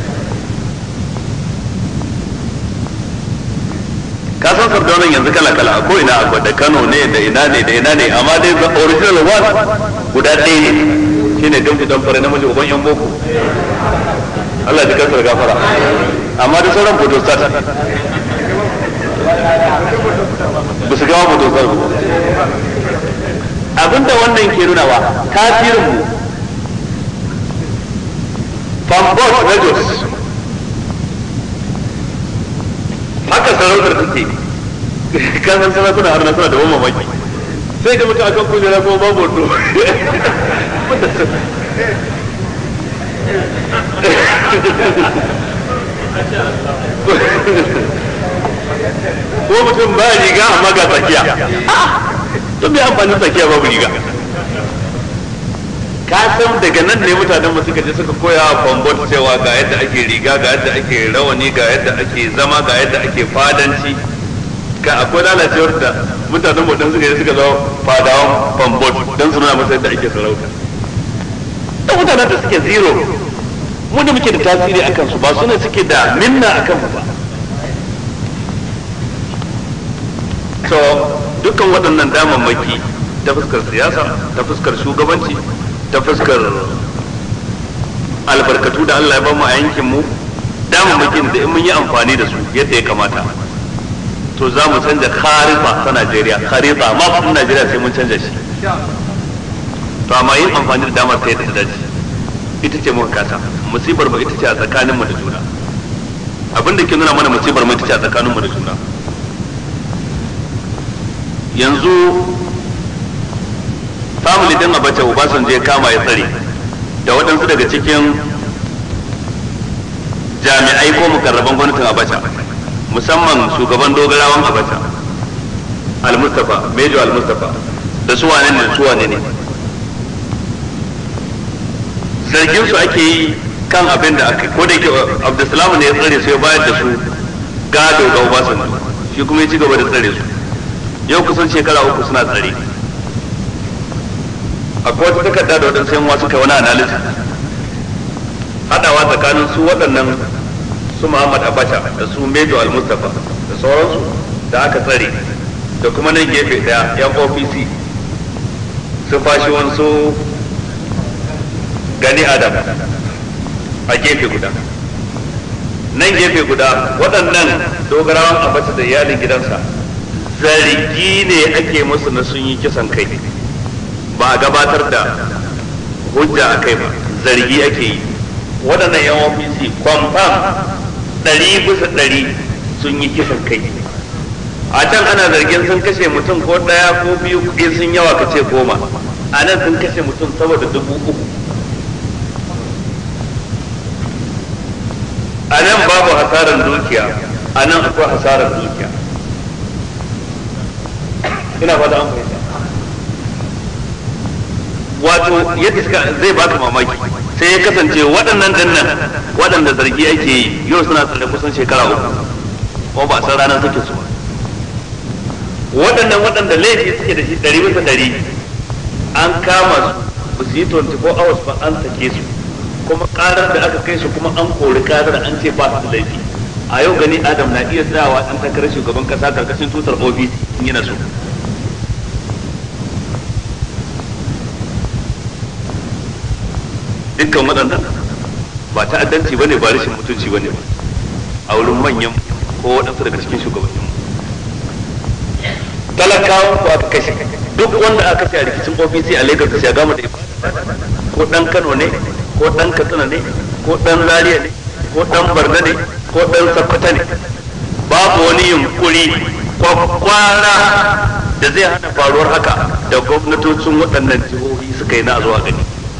ka san sardaunan yanzu kala kala ko ina akwai da Kano ne da ina ne da ina ne, amma dai original one guda ɗaya ne shine damfi dan fara namiji uban yan boko Allah ya kansa da gafara, amma da sauran photostat ba su gawa mutum sarku. abinda wannan ke nuna wa tasirinmu fambot na Jos haka sarautar take kasan sana suna harna suna da wani mamaki sai ga mutum akan kujera kuma babu wato ko mutum ba riga amma ga tsakiya to me amfanin tsakiya babu riga? ka san daga nan ne mutanen mu suka je suka koya wa Fambot cewa ga yadda ake riga, ga yadda ake rawani, ga yadda ake zama, ga yadda ake fadanci. ka akwai lalacewar da mutanen mu dan suka je suka zo fadawan Fambot dan su nuna masa yadda ake sarauta. da mutanen da suke zero mu da muke da tasiri akan su ba su ne suke da minna akan mu ba. to dukkan waɗannan damammaki ta fuskar siyasa, ta fuskar shugabanci, ta fuskar albarkatu da Allah ya ba mu a yankin mu, damammakin da in mun yi amfani da su yadda ya kamata to za mu canja kharifa ta Najeriya, kharifa ma fa Najeriya sai mun canja shi. to amma yin amfani da damar sai ta dace ita ce muka kasa. musibar mu ita ce a tsakanin mu da juna, abin da ke nuna mana musibar mu ita ce a tsakanin mu da juna. yanzu family din Abacha Obasanjo ya kama ya tsare da waɗansu daga cikin jami'ai ko mukarraban gwamnatin Abacha, musamman shugaban dogarawan Abacha Al-Mustafa, Major Al-Mustafa da su wane ne da su wane ne zargin su ake yi kan abin da aka ko da yake Abdulsalam ne ya tsare su ya bayar da su gado ga Obasanjo, shi kuma ya ci gaba da tsare su. yau kusan shekara uku suna tsare. akwai wata takarda da waɗansu yan wasu kai wani analysis haɗawa tsakanin su waɗannan su Muhammad Abacha da su Major Al-Mustafa da sauransu da aka tsare, da kuma nan gefe ɗaya yan O P C su fashi wansu Gani Adam a gefe guda, nan gefe guda waɗannan dogarawan Abacha da iyalin gidansa zargi ne ake musu na sun yi kisan kai, ba a gabatar da hujja a kai ba, zargi ake yi. waɗannan yan O P C kwamfam ɗari bisa ɗari sun yi kisan kai. a can ana zargin sun kashe mutum ko ɗaya ko biyu kuɗi sun yawa ka ce goma, a nan sun kashe mutum saboda dubu uku. a nan babu hasarar dukiya, a nan akwai hasarar dukiya. ina fata an fahimta. wato yadda suka zai baka mamaki sai ya kasance waɗannan dannan waɗanda zargi ake yi yau suna tsare kusan shekara uku kuma ba san ranar suke su waɗannan waɗanda laifi suke da shi ɗari bisa ɗari an kama su ba su yi twenty four hours ba an sake su kuma ƙarar da aka kai su kuma an kori ƙarar an ce ba su laifi a yau gani adam na iya tsayawa ɗan takarar shugaban ƙasa karkashin tutar O B C in yana so dukkan waɗannan ba ta'addanci bane ba rashin mutunci bane ba a wurin manyan ko waɗansu daga cikin shugabannin talakawan ko aka kashe duk wanda aka kashe a rikicin ofisi a Lagos da Shagamu da ko dan Kano ne ko dan Katsina ne ko dan Zaria ne ko dan Barna ne ko dan Sokoto ne babu wani yunkuri kwakwara da zai hana faruwar haka da gwamnatocin waɗannan jihohi suka yi na zuwa gani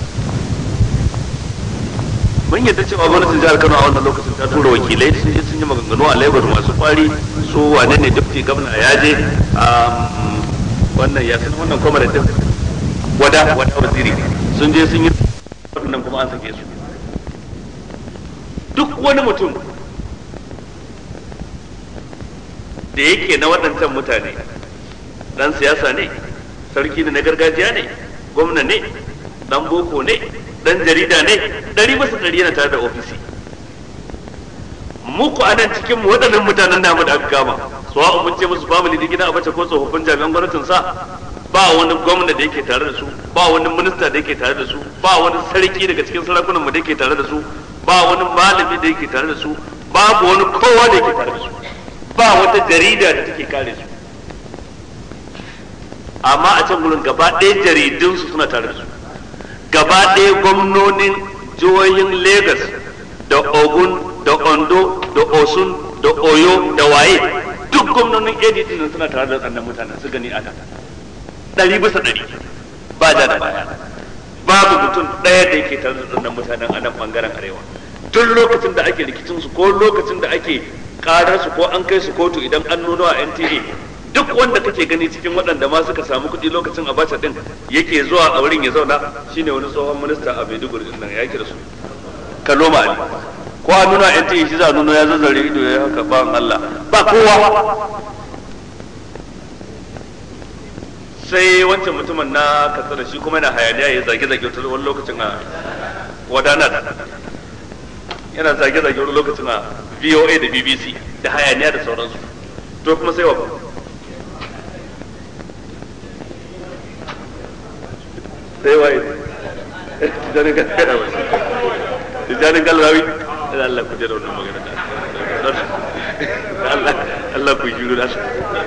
mun yadda cewa gwamnatin jihar Kano a wannan lokacin ta tura wakilai sun je sun yi maganganu a Lagos masu kwari su wane ne deputy governor ya je wannan ya san wannan kwamar din wada wada waziri sun je sun yi wannan kuma an sake su duk wani mutum da yake na waɗancan mutane dan siyasa ne sarki ne na gargajiya ne gwamna ne dan boko ne dan jarida ne ɗari bisa ɗari yana tare da ofisi muku anan cikin mu waɗannan mutanen namu da aka kama suwa mun ce musu family da gidan abace ko tsofaffin jami'an gwamnatin sa ba wani gwamna da yake tare da su ba wani minista da yake tare da su ba wani sarki daga cikin sarakunan mu da yake tare da su ba wani malami da yake tare da su babu wani kowa da yake tare da su ba wata jarida da take kare su amma a can gurin gaba ɗaya jaridunsu suna tare da su gaba ɗaya gwamnonin jihohin Lagos da Ogun da Ondo da Osun da Oyo da waye duk gwamnonin A D C nan suna tare da tsannan mutanen su gani aka ɗari bisa ɗari ba da da baya babu mutum ɗaya da yake tare da tsannan mutanen a nan bangaren arewa duk lokacin da ake rikicin su ko lokacin da ake karar su ko an kai su kotu idan an nuna a N T A duk wanda kake gani cikin waɗanda ma suka samu kuɗi lokacin Abacha din yake zuwa a wurin ya zauna shine wani tsohon minista a Maiduguri din nan ya kira su Kaloma Ali ko a nuna N T A shi za a nuna ya zazzare ido ya haka ba Allah ba kowa sai wancan mutumin na Katsina shi kuma yana hayaniya ya zage zage wani lokacin a wadanar yana zage zage wani lokacin a V O A da B B C da hayaniya da sauransu to kuma sai wa sai waye jarin gaskiya ba jarin galrawi da Allah ku jira wannan magana da Allah Allah ku jiro da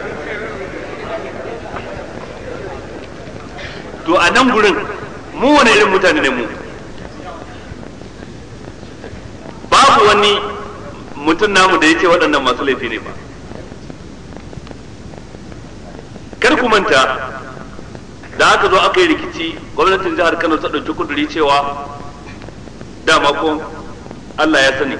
to a nan gurin mu wani irin mutane ne mu babu wani mutum namu da yake waɗannan masu laifi ne ba kar ku manta da aka zo aka yi rikici gwamnatin jihar Kano ta ɗauki kuduri cewa dama ko Allah ya sani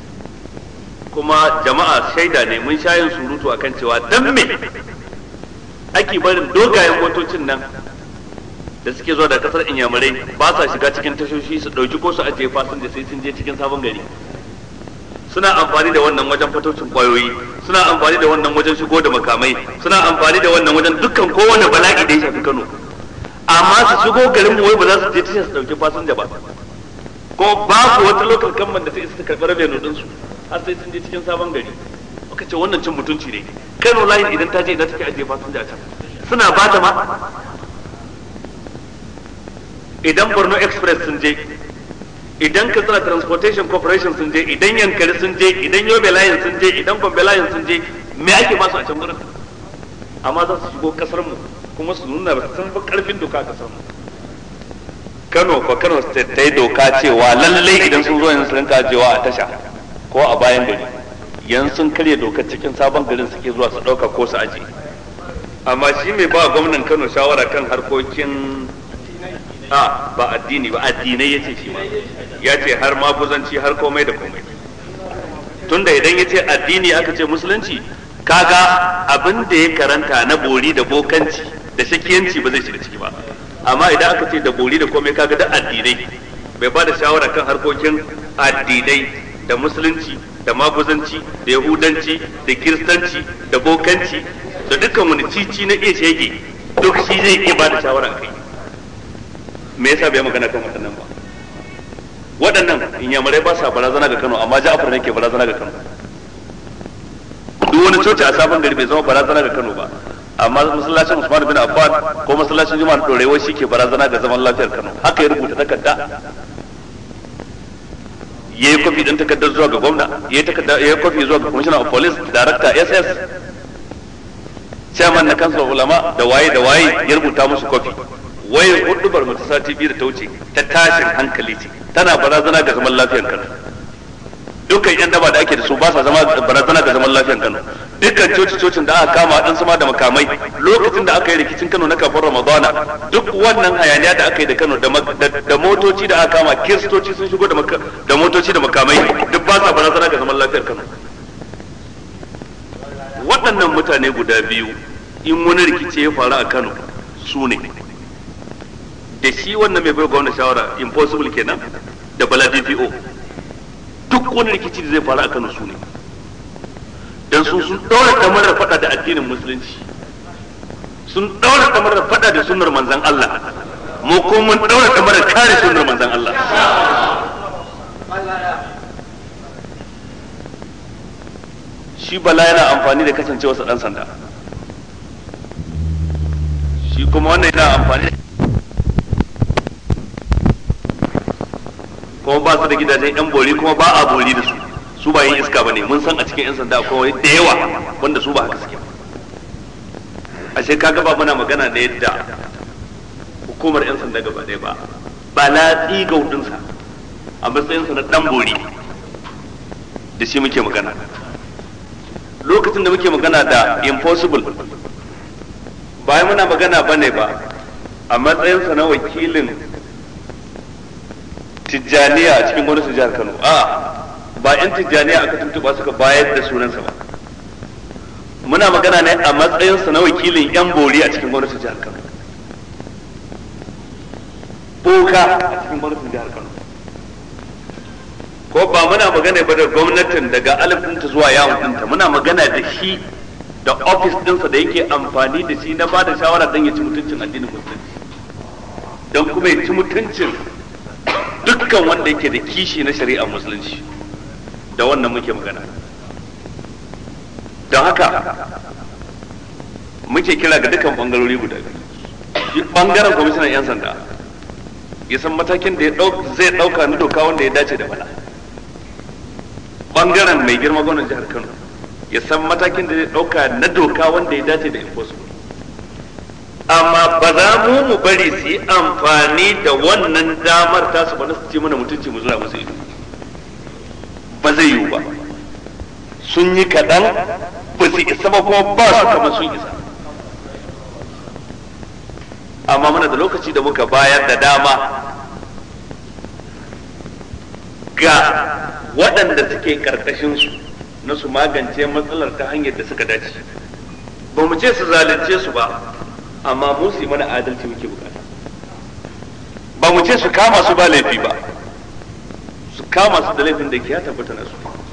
kuma jama'a shaida ne mun sha yin surutu akan cewa dan me ake barin dogayen motocin nan da suke zuwa da kasar Inyamurai ba sa shiga cikin tashoshi su ɗauki ko su ajiye fasinja sai sun je cikin sabon gari suna amfani da wannan wajen fatocin kwayoyi suna amfani da wannan wajen shigo da makamai suna amfani da wannan wajen dukkan kowane bala'i da ya shafi Kano amma su shigo garin mu wai ba za su je tashin su dauki fasinja ba ko babu wata local government da sai su karɓi revenue din su har sai sun je cikin sabon gari muka ce wannan cin mutunci ne Kano line idan ta je idan take ajiye fasinja a can suna ba ta ma idan Borno Express sun je idan Katsina Transportation Corporation sun je idan Yankari sun je idan Yobe Line sun je idan Gombe Line sun je me ake ba su a can gurin amma za su shigo kasar mu kuma su nuna ba san fa karfin doka kasar mu Kano fa Kano State ta yi doka cewa lallai idan sun zo yanzu sun rinka jewa a tasha ko a bayan gari yanzu sun karya dokar cikin sabon garin suke zuwa su dauka ko su aje amma shi mai ba gwamnan Kano shawara kan harkokin a ba addini ba addinai yace shi ma yace har maguzanci har komai da komai tunda idan yace addini aka ce musulunci kaga abin da ya karanta na bori da bokanci da shakiyanci ba zai shiga ciki ba amma idan aka ce da bori da komai kaga da addinai, bai ba da shawara kan harkokin addinai da musulunci da maguzanci da yahudanci da kiristanci da bokanci da dukkan wani cici na iya shege duk shi zai iya ba da shawara kai. Me yasa bai magana kan waɗannan ba? Waɗannan inyamurai ba sa barazana ga Kano, amma Ja'far ne ke barazana ga Kano. Duk wani coci a sabon gari bai zama barazana ga Kano ba, amma masallacin Usman bin Affan ko masallacin Juma'a Dorewa shi ke barazana ga zaman lafiyar Kano. Haka ya rubuta takarda, yayi kofi din takardar zuwa ga gwamna, yayi takarda yayi kofi zuwa ga commissioner of police, director S S, chairman na council of ulama da waye da waye ya rubuta musu kofi. Waye hudubar mu ta sati biyu da ta wuce ta tashin hankali ce, tana barazana ga zaman lafiyar Kano. Dukkan yan daba da ake da su ba sa zama barazana ga zaman lafiyar Kano. Dukkan coci-cocin da aka kama dan sama da makamai lokacin da aka yi rikicin Kano na kafin Ramadana, duk wannan hayaniya da aka yi da Kano da motoci da aka kama, kiristoci sun shigo da motoci da makamai, duk ba sa barazana ga zaman lafiyar Kano. Waɗannan mutane guda biyu in wani rikici ya faru a Kano su ne da shi wannan mai bai gwamna shawara impossible kenan da Bala D P O. Duk wani rikici da zai faru a Kano su ne, dan sun sun daura damarar fada da addinin musulunci, sun daura damarar fada da sunnar manzon Allah, mu kuma mun daura damarar kare sunnar manzon Allah. Shi Bala yana amfani da kasancewa sa dan sanda, shi kuma wannan yana amfani da kuma ba su da gidajen yan bori, kuma ba a bori da su, su ba yin iska bane. Mun san a cikin yan sanda akwai da yawa wanda su ba haka suke. Ashe kaga ba muna magana da yadda hukumar yan sanda gaba ɗaya ba, ba la tsigau dinsa a matsayin sa na dan bori da shi muke magana. Lokacin da muke magana da impossible ba muna magana bane ba a matsayin sa na wakilin Tijjaniya a cikin gwamnatin jihar Kano, a ba yan Tijjaniya aka tuntuba suka bayar da sunansa ba. Muna magana ne a matsayinsa na wakilin yan bori a cikin gwamnatin jihar Kano, boka a cikin gwamnatin jihar Kano. Ko ba muna magana ba da gwamnatin daga alifinta zuwa yawon ɗinta, muna magana da shi da ofis ɗinsa da yake amfani da shi na ba da shawara don ya ci mutuncin addinin musulunci, don kuma ya ci mutuncin dukkan wanda yake da kishi na shari'a musulunci. Da wannan muke magana. Don haka muke kira ga dukkan bangarori guda biyu. Bangaren kwamishinan yan sanda ya san matakin da zai dauka na doka wanda ya dace da Bala. Bangaren mai girma gwamnan jihar Kano ya san matakin da zai dauka na doka wanda ya dace da enforcement. Amma ba za mu mu bari su yi amfani da wannan damar tasu ba na su ce mana mutunci mu zura musu ido. Ba zai yiwu ba. Sun yi kaɗan ba su isa ba, kuma ba su kama sun isa. Amma muna da lokaci da muka bayar da dama ga waɗanda suke ƙarƙashinsu na su magance matsalar ta hanyar da suka dace. Ba mu ce su zalunce su ba, amma mu su yi mana adalci muke bukata. Ba mu ce su kama su ba laifi ba, su kama su da laifin da ke ya tabbata na su,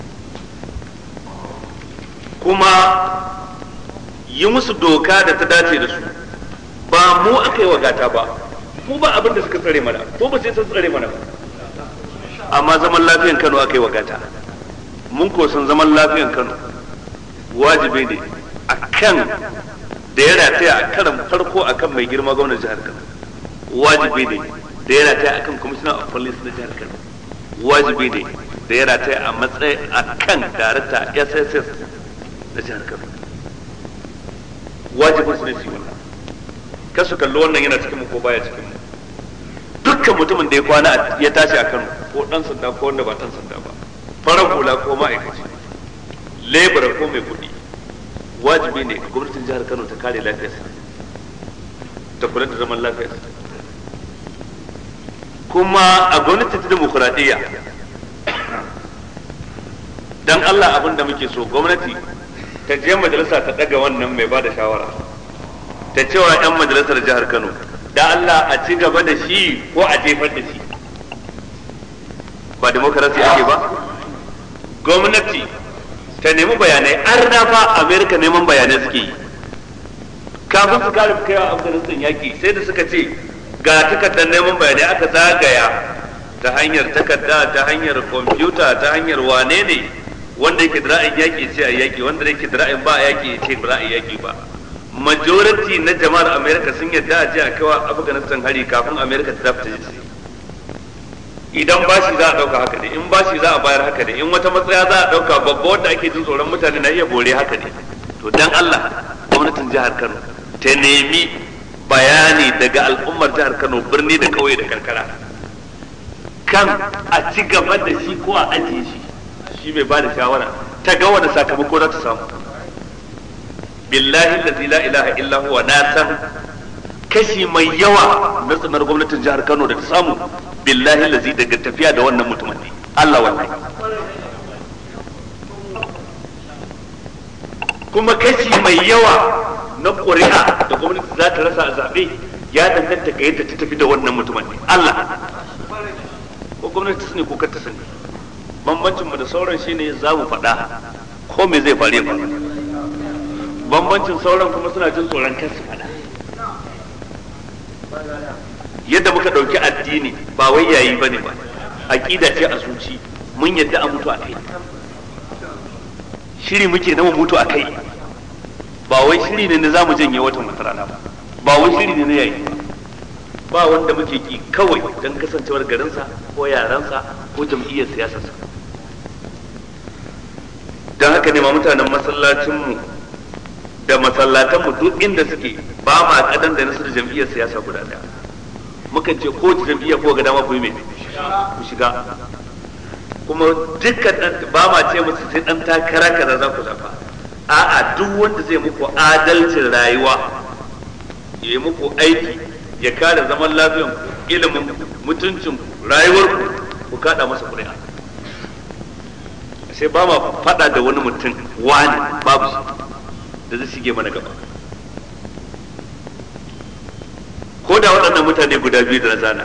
kuma yi musu doka da ta dace da su. Ba mu aka yi wa gata ba, mu ba abin da suka tsare mana, ko ba sai sun tsare mana ba, amma zaman lafiyan Kano aka yi wa gata. Mun ko san zaman lafiyan Kano wajibi ne akan da ya rataya a karan farko akan mai girma gwamnan jihar Kano, wajibi ne da ya rataya akan commissioner of police na jihar Kano, wajibi ne da ya rataya a matsayin akan darakta S S S na jihar Kano. Wajibin su ne su yi wannan. Kasu kallo wannan yana cikin mu ko baya cikin mu. Dukkan mutumin da ya kwana ya tashi a Kano, ko dan sanda ko wanda ba dan sanda ba, farar hula ko ma'aikaci, lebura ko mai kuɗi, wajibi ne gwamnatin jihar Kano ta kare lafiyarsa, ta kula da zaman lafiyarsa. Kuma a gwamnatin ta demokuraɗiyya, dan Allah abin da muke so gwamnati ta je majalisa ta daga wannan mai ba da shawara, ta cewa 'yan majalisar jihar Kano da Allah a ci gaba da shi ko a jefar da shi. Ba demokarasi ake ba? Gwamnati ta nemi bayanai, an fa Amerika neman bayanai suke yi kafin su kare kai wa Afghanistan yaki, sai da suka ce ga takardar neman bayanai aka zagaya ta hanyar takarda, ta hanyar kwamfuta, ta hanyar wane ne wanda yake da ra'ayin yaki ce a yaki, wanda yake da ra'ayin ba a yaki ce ba ra'ayin yaki ba. Majority na jama'ar Amerika sun yarda a je a kai wa Afghanistan hari kafin Amerika ta tafi ta ji. Idan bashi za a dauka haka ne, in bashi za a bayar haka ne, in wata matsaya za a dauka babba wanda ake jin tsoron mutane na iya bore haka ne. To dan Allah gwamnatin jihar Kano ta nemi bayani daga al'ummar jihar Kano, birni da kauye da karkara, kan a ci gaba da shi ko a ajiye shi. Shi mai ba da shawara ta ga wani sakamako za ta samu. Billahi allazi la ilaha illa huwa, na san kashi mai yawa na tsanar gwamnatin jihar Kano da ta samu billahi allazi daga tafiya da wannan mutumin ne. Allah wallahi. Kuma kashi mai yawa na ƙuri'a da gwamnati za ta rasa a zaɓe ya danganta ga yadda ta tafi da wannan mutumin ne. Allah. Ko gwamnati ta sani ko kar ta sani. Bambancin mu da sauran shine za mu faɗa ko me zai faru ya faru. Bambancin sauran kuma suna jin tsoron kar su faɗa. Yadda muka ɗauki addini ba wai yayi bane ba, aqida ce a zuci, mun yadda a mutu a kai. Shiri muke na mu mutu a kai, ba wai shiri ne na zamu janye watan wata rana ba, ba wai shiri ne na yayi ba wanda muke ki kawai don kasancewar garinsa ko yaransa ko jam'iyyar siyasarsa. Don haka ne ma mutanen masallacinmu da masallatanmu duk inda suke ba ma kadan da nasu da jam'iyyar siyasa guda daya. Mukan ce ko jam'iyya ko ga dama ku yi mai ku shiga, kuma dukkan ba ma ce musu sai dan takara kaza za ku zafa. A'a, duk wanda zai muku adalcin rayuwa, ya yi muku aiki, ya kare zaman lafiyan ku, ilimin ku, mutuncin ku, rayuwar ku, ku kada masa ƙuri'a. Sai ba ma faɗa da wani mutum wani babu shi da zai shige mana gaba. Ko da waɗannan mutane guda biyu da na zana,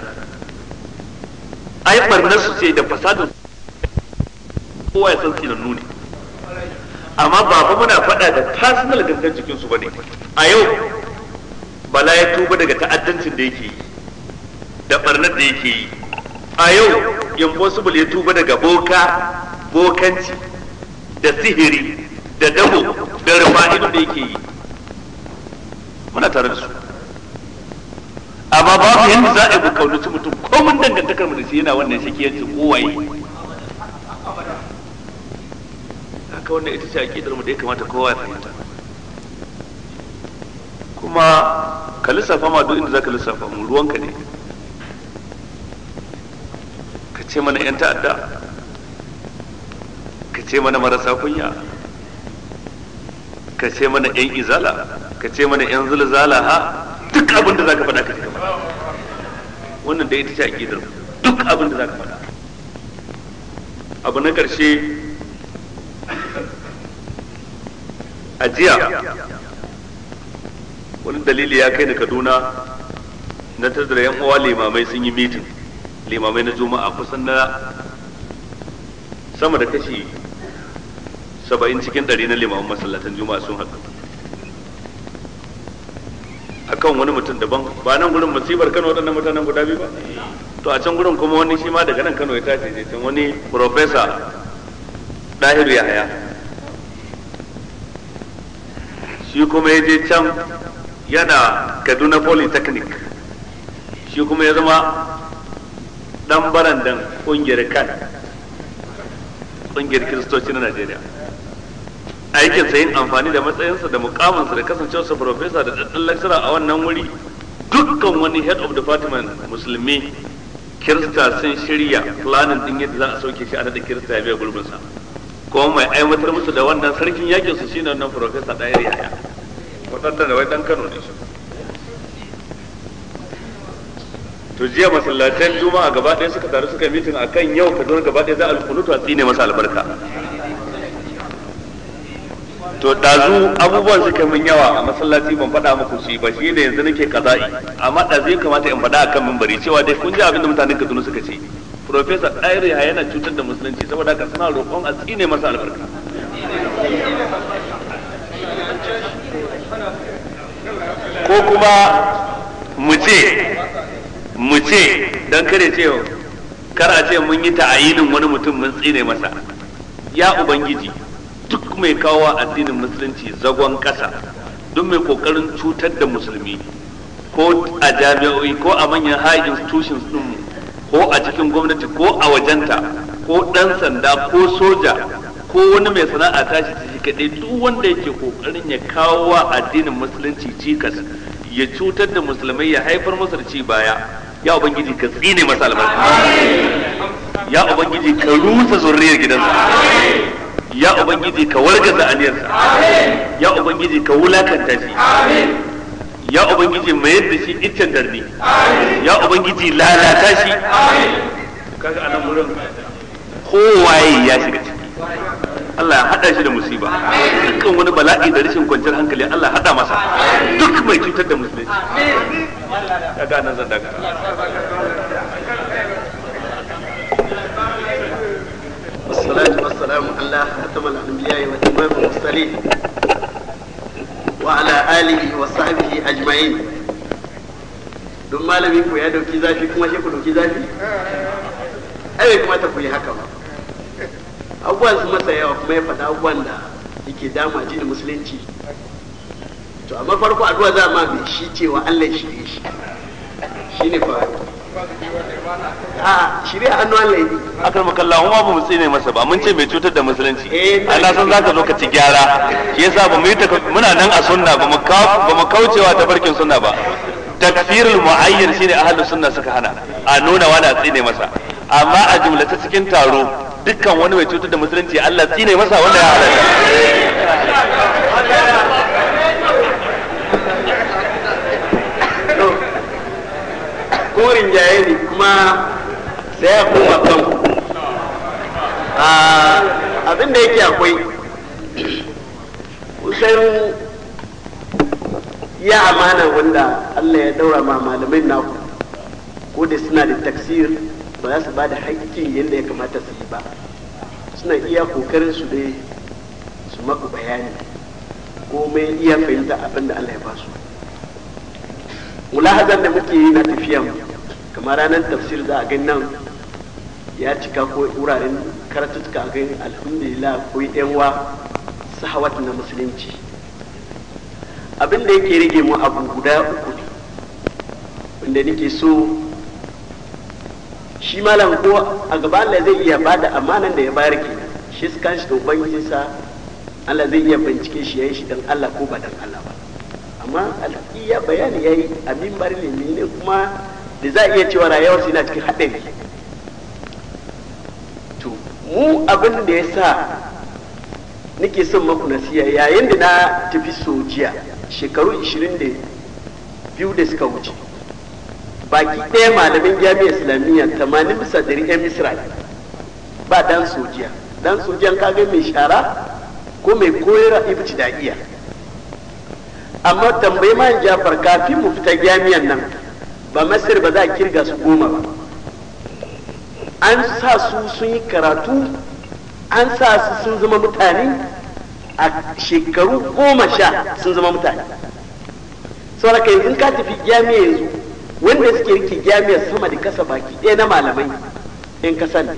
ai barnar su ce da fasadin kowa ya san tsinannu ne, amma ba fa muna faɗa da personal gangan cikin su bane. A yau Bala ya tuba daga ta'addancin da yake yi da barnar da yake yi. A yau Impossible ya tuba daga boka, bokanci da sihiri da dabo da rufa'idu da yake yi. Muna tare da su, amma babu yadda za a yi kaunaci mutum ko mun dangantakar mu da shi yana wannan shakiyancin kowaye. Haka wannan ita ce aqidar mu da ya kamata kowa ya fahimta. Kuma ka lissafa ma duk inda zaka lissafa mu ruwanka ne. Ka ce mana yan ta'adda, ka ce mana marasa kunya, ka ce mana yan izala, ka ce mana yan zulzala, ha duk abin da zaka faɗa ka ce faɗa. Wannan da ita ce aqidar mu, duk abin da zaka faɗa. Abu na ƙarshe, a jiya wani dalili ya kai da Kaduna na tattara yan uwa limamai sun yi mitin, limamai na juma'a kusan na sama da kashi saba'in cikin ɗari na limaman masallatan juma'a sun haɗu akan wani mutum daban. Ba nan gurin musibar Kano waɗannan mutanen guda biyu ba, to a can gurin kuma wani shi ma daga nan Kano ya tashi je can wani Professor Dahiru Yahaya, shi kuma ya je can yana Kaduna Polytechnic, shi kuma ya zama dan barandan kungiyar kan kungiyar Kiristoci na Najeriya. Aikin sa yin amfani da matsayinsa da mukaminsa da kasancewarsa professor da daddan lecturer a wannan wuri, dukkan wani head of department musulmi Kirista sun shirya planning din yadda za a sauke shi a nada Kirista ya biya gurbinsa, kuma mai aiwatar musu da wannan sarkin yakin su shine wannan professor Dahiru Yahaya, wadanda da wai dan Kano ne shi. To jiya masallatan juma'a gaba ɗaya suka taru suka mitin akan yau Kaduna gaba ɗaya za a alkunutu a tsine masa albarka. to dazu abubuwan suka min yawa a masallaci ban faɗa muku shi ba shi da yanzu nake kaza'i amma dazu ya kamata in faɗa akan minbari cewa dai kun ji abin da mutanen Kaduna suka ce Professor Daire ya yana cutar da musulunci saboda haka suna roƙon a tsine masa albarka ko kuma mu ce mu ce dan kare ce kar a ce mun yi ta'ayinin wani mutum mun tsine masa ya ubangiji duk mai kawo addinin musulunci zagon kasa duk mai kokarin cutar da musulmi ko a jami'o'i ko a manyan high institutions din ko a cikin gwamnati ko a wajenta ko dan sanda ko soja ko wani mai sana'a tashi ta kadai duk wanda yake kokarin ya kawo wa addinin musulunci cikas ya cutar da musulmai ya haifar masa da ci baya ya ubangiji ka tsine masa albarka ya ubangiji ka rusa zurriyar gidansa ya ubangiji ka wargaza aniyarsa ya ubangiji ka wulakanta shi ya ubangiji mai yadda shi iccen darni ya ubangiji lalata shi kaga anan wurin kowaye ya shiga ciki Allah ya hada shi da musiba dukkan wani bala'i da rashin kwanciyar hankali Allah ya hada masa duk mai cutar da musulunci kaga nan zan daga والصلاة والسلام على خاتم الأنبياء وإمام المرسلين وعلى آله وصحبه أجمعين. don malami ku ya dauki zafi kuma shi ku dauki zafi ai kuma ta ku yi haka ba abubuwan su masa yawa kuma ya faɗa abubuwan da yake dama ji da musulunci to amma farko addu'a za ma mai shi cewa Allah ya shirye shi shine fa a shirye hannu Allah ya yi akar makalla kuma ba mu tsine masa ba mun ce mai cutar da musulunci Allah san zaka zo ka ci gyara shi yasa ba mu yi muna nan a sunna ba mu ba mu kaucewa ta barkin sunna ba takfirul muayyan shine ahlus sunna suka hana a nuna wani a tsine masa amma a jumlata cikin taro dukkan wani mai cutar da musulunci Allah tsine masa wanda ya halatta korin jaye ne kuma sai ya koma kan abin da yake akwai kusan ya amana wanda Allah ya daura ma malamai naku ko da suna da taksir ba za su ba da haƙƙin yadda ya kamata su yi ba suna iya kokarin su dai su maku bayani ko mai iya fahimta abin da Allah ya ba su mulahazan da muke yi na tafiya kamar ranar tafsir za a gani nan ya cika ko wuraren karatuka a gani alhamdulillah ko yanwa sahawat na musulunci abin da yake rage mu abu guda uku ne wanda nake so shi malam ko a gaba Allah zai iya bada amanan da ya bayar ke shi kan shi da ubangijinsa Allah zai iya bincike shi yayin shi dan Allah ko ba dan Allah ba amma alƙiya bayani yayi a mimbar ne ne kuma da za a iya cewa rayuwar shi na cikin haɗari to mu abin da ya sa nake son maku nasiya yayin da na tafi sojiya shekaru ishirin da biyu da suka wuce baki ɗaya malamin jami'ar islamiyya tamanin bisa dari yan misra ba dan sojiya dan sojiyan kaga mai shara ko mai koyar ibtidaiya amma tambayi man jafar kafin mu fita jami'an nan ba masir ba za a kirga su goma ba an sa su sun yi karatu an sa su sun zama mutane a shekaru goma sha sun zama mutane saboda kai in ka tafi jami'a yanzu wanda suke rike jami'ar sama da kasa baki ɗaya na malamai in ka sani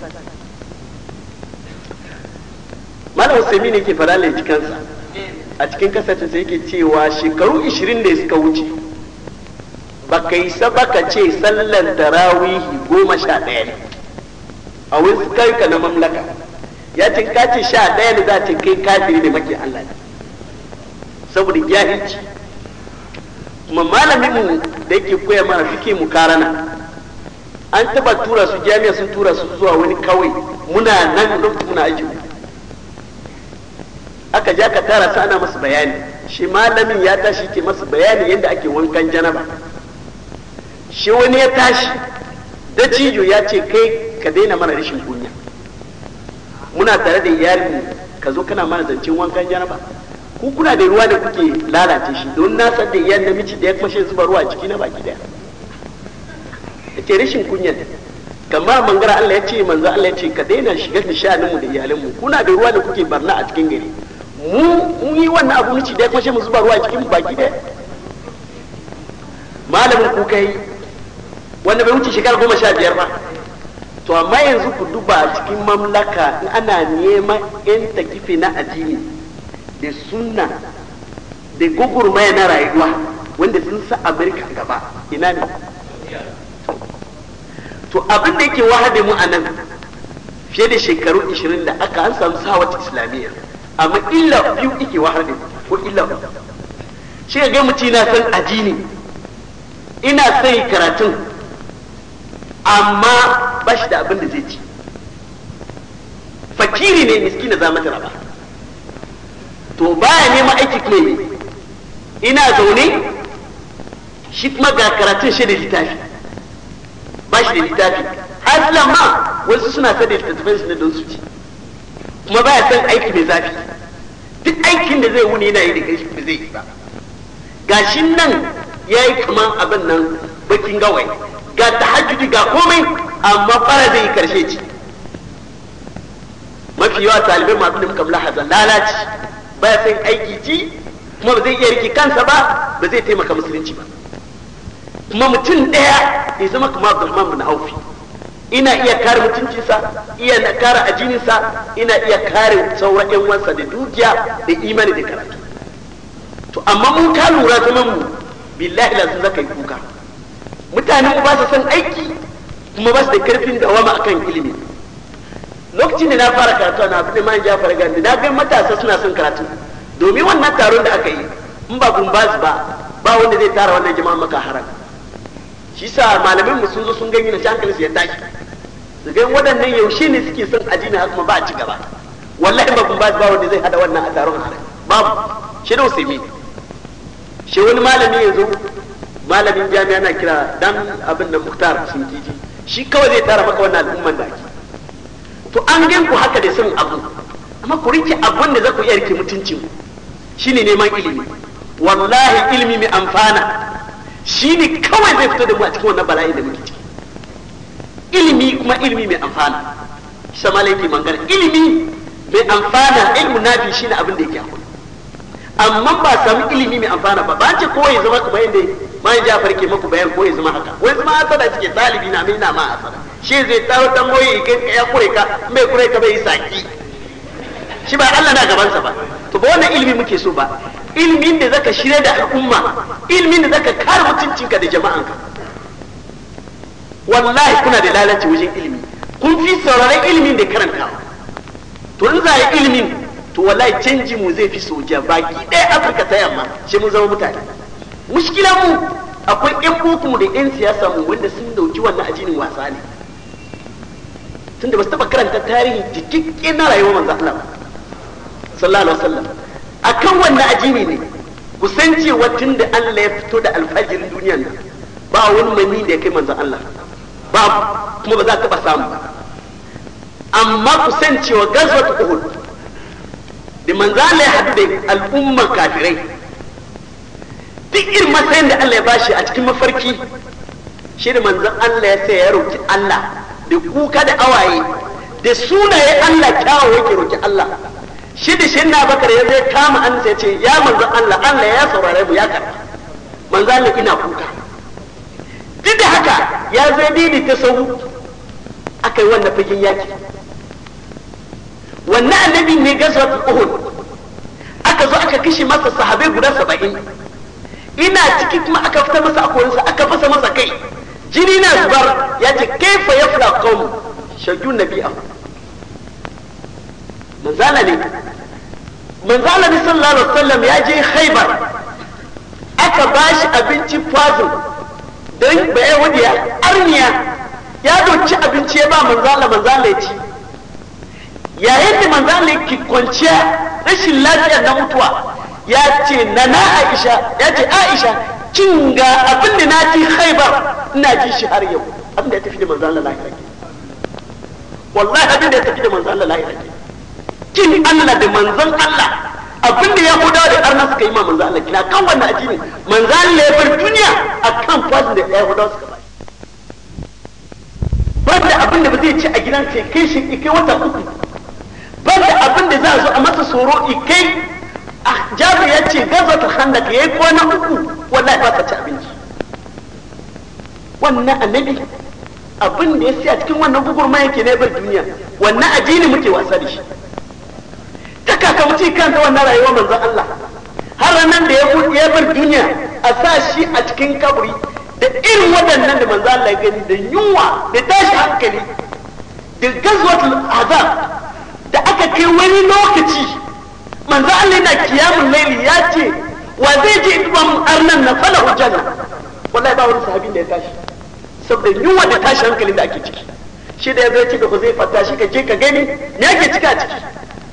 malam Usaimi ne ke fara laifi kansa a cikin kasashen sai yake cewa shekaru ishirin da suka wuce baka yi sabaka ce sallan tarawihi goma sha ɗaya ne a wani kayyuka na mamlaka ya ce ka ce sha ɗaya ne za ce kai kafiri ne maki Allah ne saboda jahilci kuma malamin da yake koya mana fike mu karana an taba tura su jami'a sun tura su zuwa wani kawai muna nan lokacin muna aji aka ja ka tara su ana masu bayani shi malamin ya tashi ke masu bayani yadda ake wankan janaba shi wani ya tashi da cijo ya ce kai ka daina mana rashin kunya muna tare da iyalin ka zo kana mana zancen wankan janaba ku kuna da ruwa da kuke lalace shi don na san da iyan namiji da ya kuma shi zuba ruwa a ciki na baki daya yace rashin kunya kamar mangara Allah ya ce manzo Allah ya ce ka daina shiga da sha'anin mu da iyalan mu kuna da ruwa da kuke barna a cikin gari mu mun yi wannan abu miji da ya kuma shi mu zuba ruwa a cikin mu baki daya malamin ku kai wanda bai wuce shekara goma sha biyar ba to amma yanzu ku duba a cikin mamlaka in ana neman yan takife na addini da sunna da gugurmaya na rayuwa wanda sun sa Amerika gaba ina ne to abin da yake wahade mu a nan fiye da shekaru ishirin da aka an samu sawata islamiyya amma illa biyu yake wahade ko illa uku shi ga mutum na san addini ina sai karatun amma ba shi da abin da zai ci fakiri ne miskina za mata raba to baya neman aiki kuma ne ina zaune shi kuma ga karatun shi da littafi ba shi da littafi aslan ma wasu suna sa da littattafan su na don su ci kuma baya son aiki mai zafi duk aikin da zai wuni yana yi da kai ba zai yi ba gashin nan ya yi kaman abin nan bakin gawai ga tahajjudi ga komai amma fara zai yi karshe ci mafi yawa talibai masu da muka lahaza lalaci baya son aiki ci kuma ba zai iya rike kansa ba ba zai taimaka musulunci ba kuma mutum ɗaya ya zama kuma Abdulrahman bin Aufi ina iya kare mutuncinsa iya na kare ajininsa ina iya kare sauran yan wansa da dukiya da imani da karatu to amma mun ka lura zaman mu billahi lazim zaka yi kuka mutanen mu ba su san aiki kuma ba su da karfin dawama akan ilimi lokacin da na fara karatu na abin da man Jafar Gandi na ga matasa suna son karatu domin wannan taron da aka yi in ba gumbaz ba ba wanda zai tara wannan jama'a maka haram shi sa malamin mu sun zo sun gani na hankalin su ya tashi su ga waɗannan yaushe ne suke son addini har kuma ba a ci gaba wallahi ba gumbaz ba wanda zai hada wannan a taron haram babu shi da usaimi shi wani malami yanzu malamin jami'a na kira dan abin da Muktar Shinkiji shi kawai zai tara maka wannan al'umman da ake to an gan ku haka da son abu amma ku rike abin da za ku iya rike mutuncin shine neman ilimi wallahi ilimi mai amfana shine kawai zai fito da mu a cikin wannan bala'i da muke ciki ilimi kuma ilimi mai amfana shi ma laifi mangana ilimi mai amfana ilmu nafi shine abin da yake akwai amma ba samu ilimi mai amfana ba ba ce kowa ya zama kamar yadda mayan Jafar ke maku bayan ko ya zama haka wai zama asada suke talibi na mai na ma asada shi zai taro tamboyi kai ya kure ka mai kure ka bai saki shi ba Allah na gabansa ba to ba wannan ilimi muke so ba ilimin da zaka shirye da al'umma ilimin da zaka kare mutuncinka da jama'anka wallahi kuna da lalaci wajen ilimi kun fi sauraron ilimin da karantawa to in za a yi ilimin to wallahi canji mu zai fi soja baki ɗaya Afirka ta yamma shi mun zama mutane mushkilan mu akwai ƴan boko mu da ƴan siyasa mu wanda sun dauki wannan ajinin wasa ne tunda ba su taba karanta tarihi cikakke na rayuwar manzo Allah sallallahu alaihi wasallam akan wannan ajini ne ku san cewa tunda Allah ya fito da alfajirin duniyar nan ba wani mani da ya kai manzo Allah babu kuma ba za ta ba samu amma ku san cewa gazwat Uhud da manzo Allah ya hadu da al'umman kafirai duk irin matsayin da Allah ya bashi a cikin mafarki shi da manzo Allah ya sai ya roki Allah da kuka da awaye da sunaye Allah kyawo yake roki Allah shi da shi na bakar ya zai kama an sai ce ya manzo Allah Allah ya saurare mu ya karba manzo Allah ina kuka duk da haka ya zai didi ta sau akai wannan fagen yaki wannan annabi ne gazwat Uhud aka zo aka kishi masa sahabbai guda saba'in ina ciki kuma aka fita masa akorinsa aka fasa masa kai jini na zubar ya ce kaifa ya fura kawo shagun nabi a manzala ne manzala ne sallallahu alaihi wasallam ya je Khaibar aka bashi abinci fazil don bai wadiya arniya ya doki abinci ya ba manzala manzala ya ci yayin da manzala yake kwanciya rashin lafiya na mutuwa ya ce na na Aisha ya ce Aisha cin ga abin da na ji Khaibar ina ji shi har yau abin da ya tafi da manzo Allah lahira ke wallahi abin da ya tafi da manzo Allah lahira ke kin Allah da manzon Allah abinda yahudawa da arna suka yi ma manzo Allah kina kan wannan addini manzo Allah ya bar duniya akan fasin da yahudawa suka bai banda abinda ba zai ci a gidan sai kai shi kai wata uku banda abinda za a zo a masa soro kai Jabir ya ce gazatul khandaq yayi kwana uku wallahi ba ta ci abinci wannan annabi abin da ya siya cikin wannan gugurma yake ne bar duniya wannan addini muke wasa da shi ta kaka mutum kanta wannan rayuwa manzon Allah har nan da ya ya bar duniya a sa shi a cikin kaburi da irin waɗannan da manzon Allah ya gani da yunwa da tashi hankali da gazwatul azab da aka kai wani lokaci manzon Allah yana kiyamul laili ya ce wa zai je ibn arnan na falahu janna wallahi ba wani sahabin da ya tashi saboda yunwa da tashi hankalin da ake ciki shi da ya zai ci da zai fata shi ka je ka gani me ake cika a ciki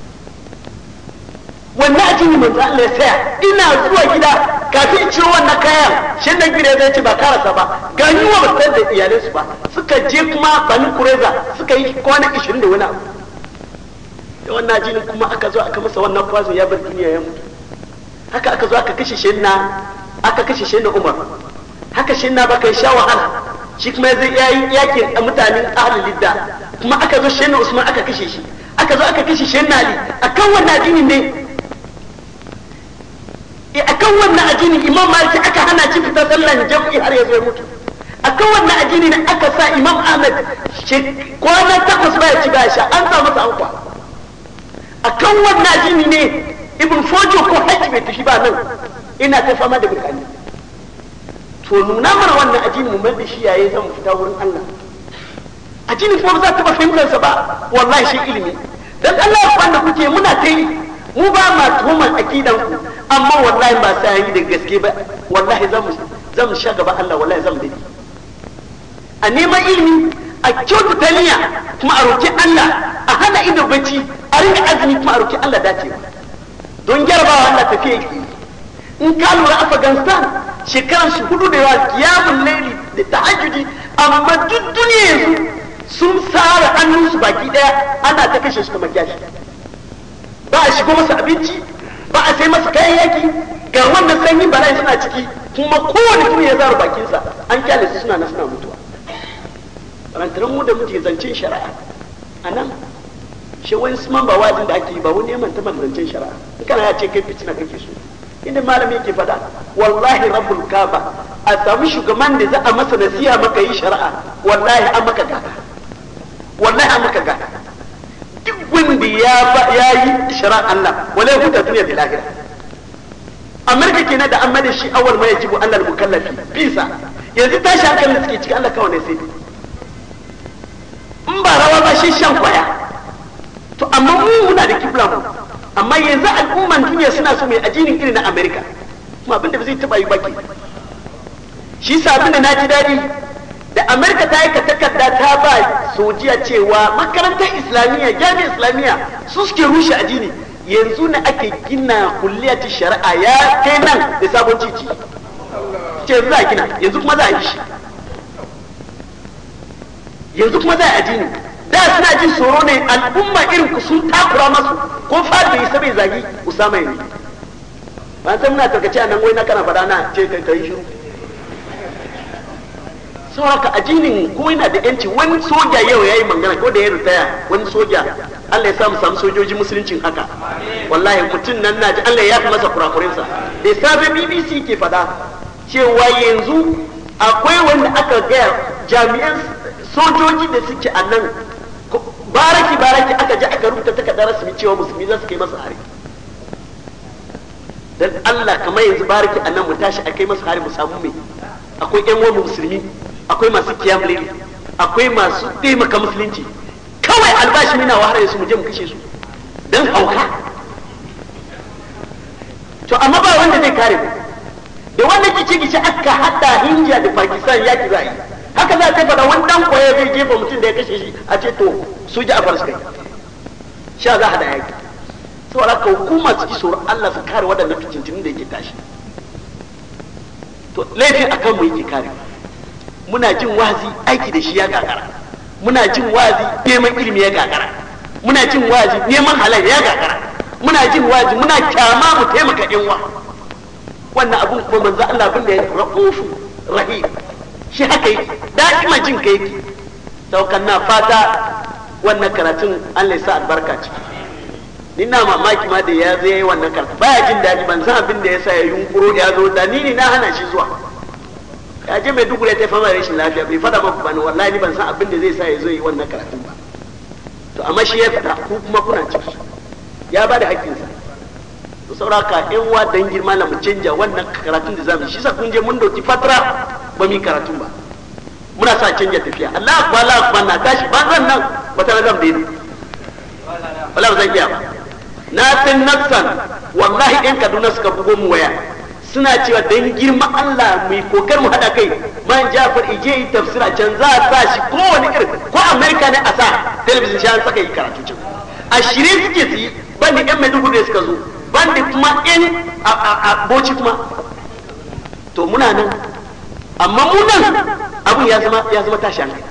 wannan ajini manzo Allah ya saya ina zuwa gida kafin ciro wannan kayan shi da gida zai ci ba karasa ba ga yunwa ba san da iyalai su ba suka je kuma Bani Kureza suka yi kwana ishirin da wani abu da wannan ajini kuma aka zo aka masa wannan kwazo ya bar duniya ya mutu haka aka zo aka kashe shi na aka kashe shi na Umar haka shi na baka sha wahala shi kuma zai yayi yakin a mutanen ahlul lidda kuma aka zo shi na Usman aka kashe shi aka zo aka kashe shi na Ali akan wannan addini ne eh akan wannan addini Imam Malik aka hana shi fita sallan jami'i har ya zo ya mutu akan wannan addini ne aka sa Imam Ahmad kwana takwas baya ci ba sha an sa masa ankwa akan wannan addini ne Ibn Fojo ko haji bai tafi ba nan ina ta fama da mutane to nuna mana wannan addini mu mai da shi yayin zan fita wurin Allah addini ko ba za ta ba fahimtar sa ba wallahi shi ilimi dan Allah wanda kuke muna ta yi mu ba ma tuhumar akidan ku amma wallahi ba sai yi da gaske ba wallahi zan zan sha gaba Allah wallahi zan dade a neman ilimi a kyautata niyya kuma a roki Allah a hana ido bacci a rinka azumi kuma a roki Allah dacewa don jarabawa Allah tafiya yake in ka lura Afghanistan shekaran su hudu da yawa kiyamun laili da tahajjudi amma duk duniya yanzu sun tsara hannunsu baki daya ana ta kashe su kamar gashi ba a shigo masa abinci ba a sai masa kayan yaki ga wannan sanyi bala'i suna ciki kuma kowane duniya ya zara bakinsa an kyale su suna na suna mutuwa rantaran mu da muke zancen shari'a a nan shi wani suman ba wajin da ake yi ba wani yaman ta zancen shari'a in kana ya ce kai fitina kake so inda malami yake fada wallahi rabbul kaba a samu shugaban da za a masa nasiha maka yi shari'a wallahi an maka gata wallahi an maka gata duk wanda ya ya yi shari'a Allah wallahi huta duniya da lahira Amerika kenan da an mada shi awal ma yajibu Allah al-mukallafi bisa yanzu tashi hankalin da suke ciki Allah kawai ne sai in ba rawa ba shi shan kwaya to amma mu muna da kibla mu amma yanzu al'umman duniya suna so mai ajinin irin na Amerika kuma abinda ba zai taba yi baki shi sa abinda na ji daɗi da Amerika ta yi ka takarda ta ba sojiya cewa makarantar islamiyya jami'ar islamiyya su suke rushe addini yanzu ne ake gina kulliyar shari'a ya kai nan da sabon titi ce yanzu za a gina yanzu kuma za a yi shi yanzu kuma za a addini da suna jin tsoro ne al'umma irin ku sun takura masu ko fadi bai sabai zagi Usama ne ba san muna tarkace a nan wai na kana fada na ce kai kai shiru sau haka addinin ko yana da yanci wani soja yau yayi magana ko da ya ritaya wani soja Allah ya samu samu sojoji musuluncin haka wallahi mutum nan na ji Allah ya fi masa kurakurinsa da safe B B C ke fada cewa yanzu akwai wanda aka gaya jami'an sojoji da suke a nan baraki baraki aka je aka rubuta takardar rasmi cewa musulmi za su kai masa hari dan Allah kamar yanzu baraki a nan mu tashi a kai masa hari mu samu mai akwai yan uwan musulmi akwai masu kiyam laili akwai masu taimaka musulunci kawai albashi mina wahalar su mu je mu kashe su dan hauka to amma ba wanda zai kare mu da wannan kici kici aka hada India da Pakistan yaki za yi haka za ta fada wani dan koya zai jefa mutum da ya kashe shi a ce to su ji a farsu kai sha za a hada yaki saboda ka hukuma su ji tsoron Allah su kare waɗannan fitintinin da yake tashi to laifin akan mu yake kare muna jin wazi aiki da shi ya gagara muna jin wazi neman ilimi ya gagara muna jin wazi neman halal ya gagara muna jin waji muna kyama mu taimaka yan wa wannan abun kuma manzo Allah abin da ya rahufu rahim shi haka yake da'ima jin kai yake saukan na fata wannan karatun Allah ya sa albarka ciki ni na mamaki ma da ya zo yayi wannan karatu baya jin daɗi ban san abin da ya sa ya yunkuro ya zo da ni ne na hana shi zuwa ya je mai dugure ta fama rashin lafiya bai fada maku bani wallahi ni ban san abin da zai sa ya zo yi wannan karatun ba to amma shi ya fada ku kuma kuna ciki ya bada haƙƙinsa to sauraka yan wa dan girma na mu canja wannan karatun da zamu shi sa kun je mun dauki fatra ba mu karatun ba muna sa canja tafiya Allah akbar Allah akbar na tashi ba zan nan wata zan bai wallahi zan iya na san nafsan wallahi in Kaduna suka bugo mu waya suna cewa dan girma Allah mu kokar mu hada kai man Jafar ije yi tafsira can za a sa shi kowane irin ko America ne a sa television shi an saka yi karatu can a shirye suke su yi banda yan Maiduguri da suka zo banda kuma yan a Bauchi kuma to muna nan amma mu nan abun ya zama ya zama tashi hankali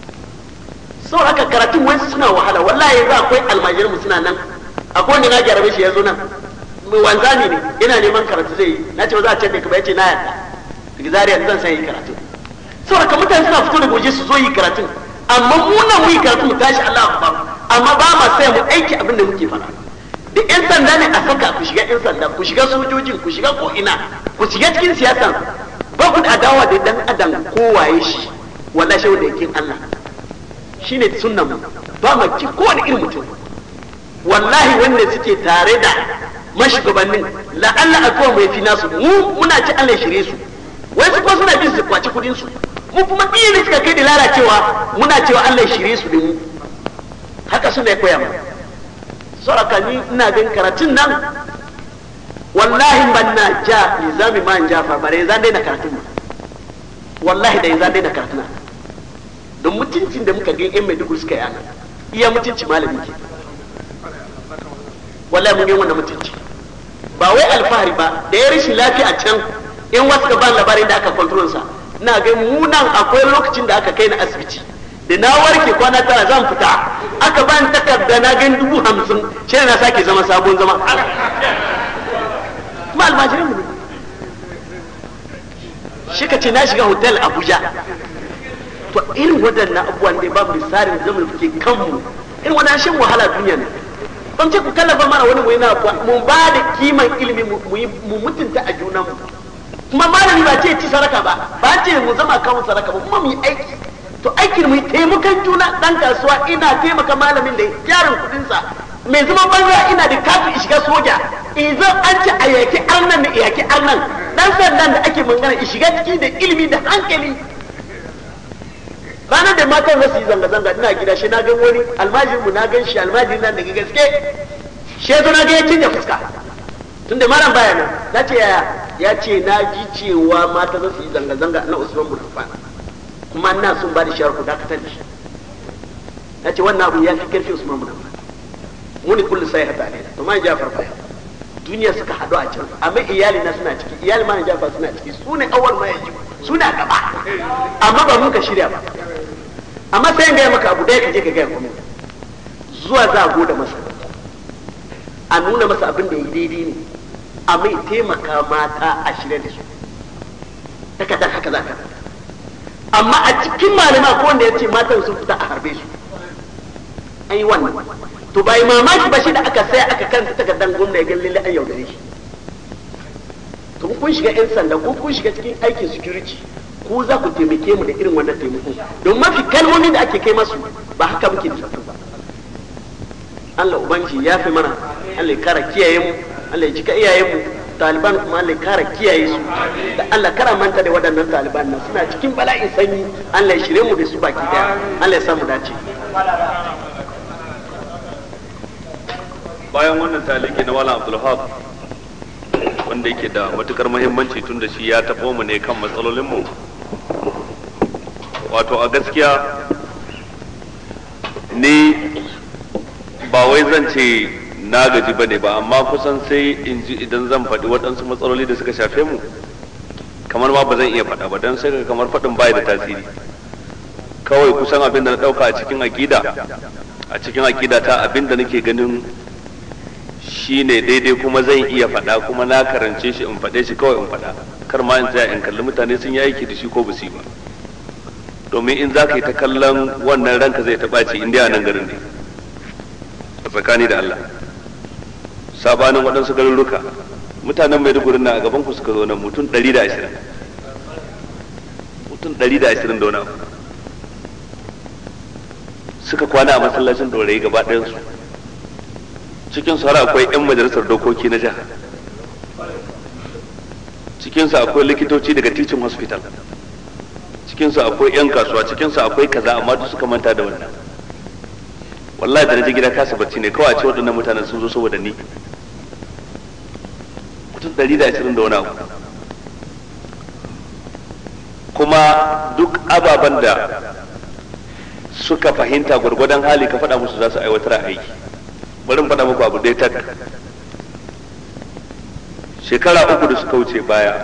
sau haka karatun wani suna wahala wallahi yanzu akwai almajirin mu suna nan akwai wanda na gyara shi ya zo nan wanzami ne ina neman karatu zai yi na ce ba za a ce ka bai ce na yarda daga zariya zan san yi karatu saboda mutane suna fito da goje su zo yi karatu amma mu nan mu yi karatu mu tashi Allah akbar amma ba ma sai mu aiki abin da muke faɗa da yan sanda ne a saka ku shiga yan sanda ku shiga sojojin ku shiga ko ina ku shiga cikin siyasan ba ku da adawa da dan adam kowaye shi wallahi shi wanda yake Allah shine sunnan mu ba ma ki kowane irin mutum wallahi wanda suke tare da mashugabannin la'alla a kowa mai fi nasu mu muna ci Allah shirye su wai su kuma suna bin su kwaci kudin su mu kuma iya ne suka kai da lalacewa muna cewa Allah shirye su da mu haka suna ya koya mu saboda ni ina ganin karatun nan wallahi ban na ja nizami man jafa bare zan daina karatun mu wallahi da zan daina karatun don mutuncin da muka ga yan Maiduguri suka yana iya mutunci malami ke wallahi mun yi wannan mutunci ba wai alfahari ba da ya rashin lafiya a can in wasu ka ban labarin da aka control sa ina ga mu nan akwai lokacin da aka kai na asibiti da na warke kwana tara zan fita aka ban takarda na gan dubu hamsin shi na sake zama sabon zama kuma almajirin mu ne shi ka ce na shiga hotel Abuja to irin waɗannan abubuwan da babu misalin zama da ke kanmu irin wannan shan wahala duniya ne ban ce ku kallafa mana wani mu yana mu ba da kiman ilimi mu mutunta a junanmu kuma malami ba ce ci saraka ba ba ce mu zama kawo saraka ba kuma mu yi aiki to aikin mu taimakon juna dan kasuwa ina taimaka malamin da yarin kudinsa mai zama banza ina da kafin shiga soja idan an ci a yaki arnan da yaki arnan dan sandan da ake magana shiga ciki da ilimi da hankali ranar da matan za su yi zanga-zanga ina gida shi na gan wani almajin mu na gan shi almajin nan daga gaske shi ya zo na ga ya canja fuska tun da malam baya nan na ce yaya ya ce na ji cewa mata za su yi zanga-zanga na Usman bin Affan kuma ina sun ba da shawar ku dakatar da shi na ce wannan abu ya fi karfi Usman bin Affan muni kullu sai hada ne to man Jafar baya duniya suka hadu a can amma iyali na suna ciki iyali man Jafar suna ciki su ne awal ma yaji suna gaba amma ba mun ka shirya ba amma sai ga maka abu dai ka je ka ga kuma zuwa za a goda masa a nuna masa abin da yi daidai ne a mai taimaka mata a shirya da su takardar haka za ka amma a cikin malama ko wanda ya ce matan sun fita a harbe su an yi wannan to bai mamaki ba shi da aka sai aka kanta takardar gwamna ya ga lalle an yaudare shi to kun shiga yan sanda ko kun shiga cikin aikin security ku za ku taimake mu da irin wannan taimako don mafi kalmomin da ake kai masu ba haka muke da su ba Allah ubangiji ya fi mana Allah ya kara kiyaye mu Allah ya cika iyayen mu taliban kuma Allah ya kara kiyaye su da Allah kara manta da waɗannan taliban nan suna cikin bala'in sanyi Allah ya shirye mu da su baki daya Allah ya samu dace bayan wannan taliki na Malam Abdul Wahab wanda yake da matukar muhimmanci tun da shi ya taɓo mu ne kan matsalolin mu wato a gaskiya ni ba wai zan ce na gaji ba ne ba amma kusan sai in ji idan zan faɗi waɗansu matsaloli da suka shafe mu kamar ma ba zan iya faɗa ba don sai kamar faɗin bai da tasiri kawai kusan abin da na ɗauka a cikin aƙida a cikin aƙida ta abin da nake ganin shi ne daidai kuma zan iya faɗa kuma na karance shi in faɗe shi kawai in faɗa, kar ma in tsaya in kalli mutane sun yi aiki da shi ko ba su yi ba, domin in za ka yi ta kallon wannan ranka zai ta ɓaci in dai a nan garin ne, a tsakani da Allah. Sabanin waɗansu garuruka mutanen Maiduguri na a gaban ku suka zo nan mutum ɗari da ashirin mutum ɗari da ashirin da wani abu suka kwana a masallacin Dorayi gaba ɗayansu, cikin su har akwai 'yan majalisar dokoki na jiha, cikin su akwai likitoci daga teaching hospital, cikin su akwai 'yan kasuwa, cikin su akwai kaza, amma duk suka manta da wannan. Wallahi da na je gida kasa bacci ne kawai a ce waɗannan mutanen sun zo saboda ni, mutum ɗari da ashirin da wani abu, kuma duk ababen da suka fahimta gwargwadon hali ka faɗa musu za su aiwatar a aiki. Bari in faɗa muku abu ɗaya tak. Shekara uku da suka wuce baya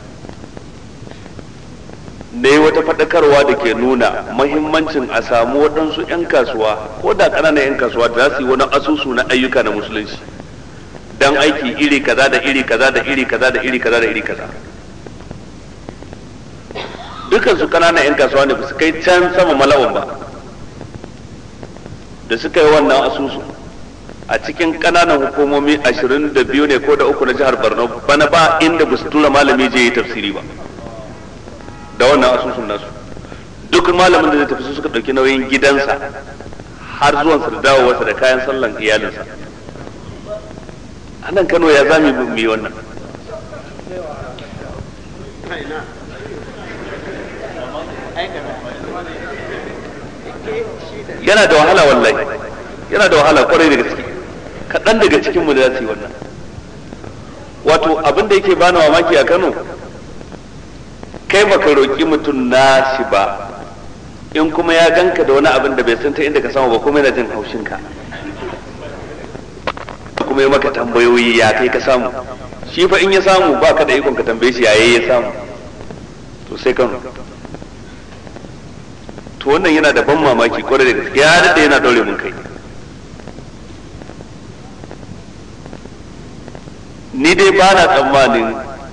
na yi wata faɗakarwa da ke nuna mahimmancin a samu waɗansu 'yan kasuwa ko da ƙananan 'yan kasuwa da za su yi wani asusu na ayyuka na musulunci don aiki iri kaza da iri kaza da iri kaza da iri kaza da iri kaza. Dukansu ƙananan 'yan kasuwa ne ba su kai can sama mala'un ba, da suka yi wannan asusu a cikin ƙananan hukumomi ashirin da biyu ne ko da uku na jihar Borno, bana ba inda ba su tura malami je yi tafsiri ba da wannan asusun nasu. Duk malamin da zai tafi su suka ɗauki nauyin gidansa har zuwansa da dawowarsa da kayan sallan iyalinsa. A nan Kano ya zami mu yi wannan. Yana da wahala wallahi, yana da wahala kwarai da gaske. Kaɗan daga cikinmu da za su yi wannan. Wato abin da yake bani mamaki a Kano, kai baka roƙi mutum nashi ba, in kuma ya ganka da wani abin da bai san ta inda ka samu ba kuma yana jin haushinka, kuma ya maka tambayoyi ya kai ka samu. Shi fa in ya samu ba ka da ikon ka tambaye shi yayi ya samu, to sai Kano. To wannan yana da ban mamaki kwarai da gaske, ya daɗe yana ɗaure mun kai. Ni dai ba na tsammanin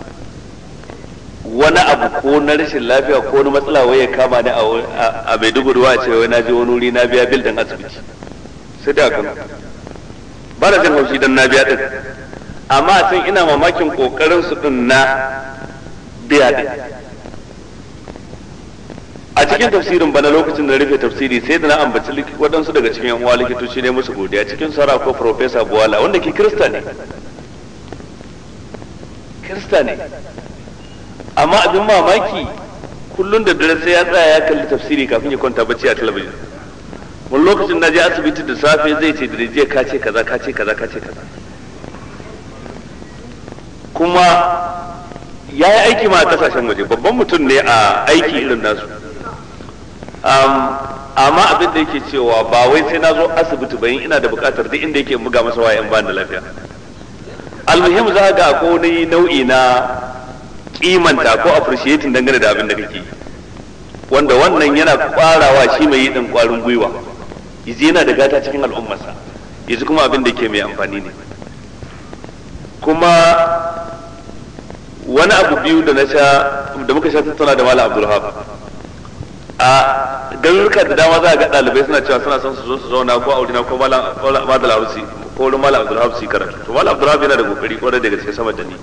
wani abu ko na rashin lafiya ko wani matsala wai ya kama ni a Maiduguri wa ce wai na je wani wuri na biya bil din asibiti, sai da kan ba da jin haushi dan na biya din, amma san ina mamakin kokarin su din na biya din. A cikin tafsirin bana lokacin da rufe tafsiri sai da na ambaci waɗansu daga cikin yan uwa likitoci ne musu godiya, cikin sara ko Professor Buwala wanda ke Kirista ne Kirista ne amma abin mamaki kullum da dare sai ya tsaya ya kalli tafsiri kafin ya kwanta bacci a talabijin. Wani lokacin na je asibiti da safe zai ce da jiya ka ce kaza ka ce kaza ka ce kaza, kuma ya yi aiki ma a kasashen waje, babban mutum ne a aiki irin nasu, amma abin da yake cewa ba wai sai na zo asibiti bayan ina da bukatar duk inda yake buga masa waya in ba da lafiya. Almuhim za ga ko wani nau'i na kimanta ko appreciating dangane da abin da kake, wanda wannan yana kwarawa shi mai yi din kwarin gwiwa, yaji yana da gata cikin al'ummarsa, yaji kuma abin da yake mai amfani ne. Kuma wani abu biyu da na sha da muka sha tattauna da Malam Abdulhab, a garuruka da dama za ga ɗalibai suna cewa suna son su zo su zauna ko aurina ko Malam Abdulhab ko wurin Malam Abdulhab su karatu. To Malam Abdulhab yana da kokari kwarai da gaske sama da ni,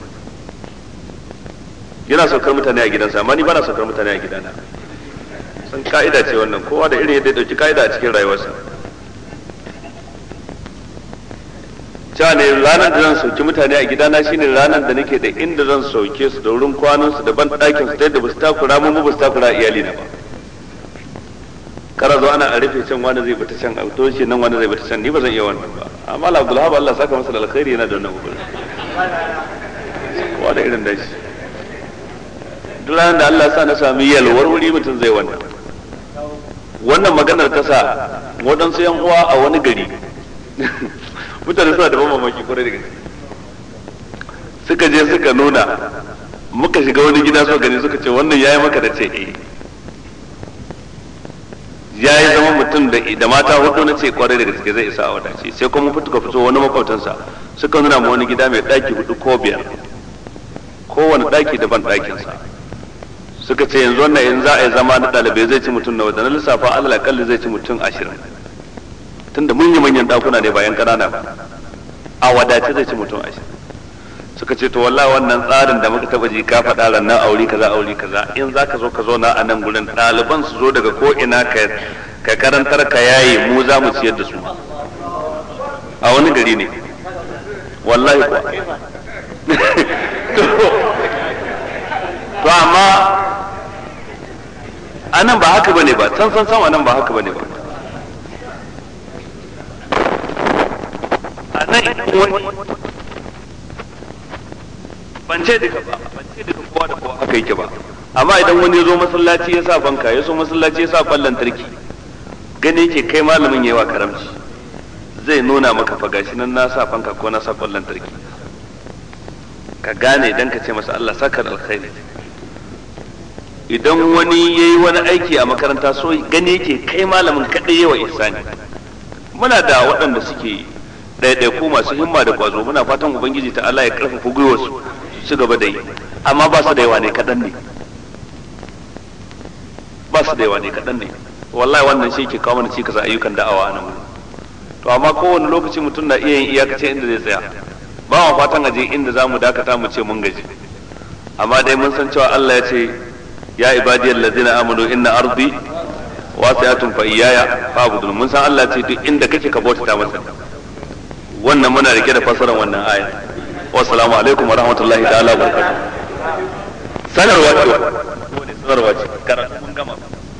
yana saukar mutane a gidansa, amma ni ba na saukar mutane a gidana. San ka'ida ce wannan, kowa da irin yadda ya dauki ka'ida a cikin rayuwarsa. Cewa ne ranar da zan sauki mutane a gidana shine ranar da nake da inda zan sauke su da wurin kwanansu da ban ɗakin su ta yadda ba su takura mun ba su takura iyali na ba. Kara zo ana a rufe can wani zai bata can, a toshe nan wani zai bata can, ni ba zan iya wannan ba. Amma Abdulhab Allah saka masa da alkhairi yana da wannan hukumi. Kowa da irin dashi. Duk ranar da Allah sa na sami yalwar wuri mutum zai wannan. Wannan maganar ta sa waɗansu yan uwa a wani gari mutane suna da ban mamaki kwarai da gaske, suka je suka nuna, muka shiga wani gida suka gani suka ce wannan yayi maka da ce eh ya yi zama mutum da mata hudu, na ce kwarai da gaske zai isa a wadace. Sai kuma fito fito wani makwabtansa suka nuna ma wani gida mai daki hudu ko biyar, kowane daki daban dakinsa. Suka ce yanzu wannan yanzu za a yi zama na ɗalibai zai ci mutum na wadda na lissafa alal akalli zai ci mutum ashirin, tunda mun yi manyan dakuna ne bayan ƙanana ba, a wadace zai ci mutum ashirin. Suka ce to wallahi wannan tsarin da muka taba ji ka faɗa ran nan aure kaza aure kaza, in zaka zo ka zo na a nan gurin ɗaliban su zo daga ko ina ka ka karantar ka yayi, mu za mu ciyar da su. A wani gari ne wallahi kuwa. To amma anan ba haka bane ba, san san san anan ba haka bane ba. Anan ban ce duka ba, ban ce duka kowa da kowa haka yake ba, amma idan wani ya zo masallaci ya sa fanka, ya so masallaci ya sa kwallon tarki, gani yake kai malamin yawa karamci, zai nuna maka fa gashi nan na sa fanka ko na sa kwallon tarki, ka gane idan ka ce masa Allah saka alkhairi. Idan wani yayi wani aiki a makaranta, so gani yake kai malamin kadai yawa ihsani. Muna da waɗanda suke ɗaiɗaiku masu himma da kwazo, muna fatan ubangiji ta Allah ya karfafa gwiwarsu su gaba da yi, amma ba su da yawa ne kaɗan ne, ba su da yawa ne kaɗan ne. Wallahi wannan shi ke kawo mana cikas a ayyukan da'awa a nan wurin. To amma kowane lokaci mutum na iya yin iyakace inda zai tsaya, ba mu fatan aje inda za mu dakata mu ce mun gaji, amma dai mun san cewa Allah ya ce ya ibadiyal ladzina amanu inna ardi wasi'atun fa iyaya fa'budun. Mun san Allah ce duk inda kake ka bauta masa. Wannan muna rike da fasaran wannan aya. Wassalamu alaikum wa rahmatullahi ta'ala wa barakatuh. Sanarwa ce, sanarwa ce, karatu mun gama.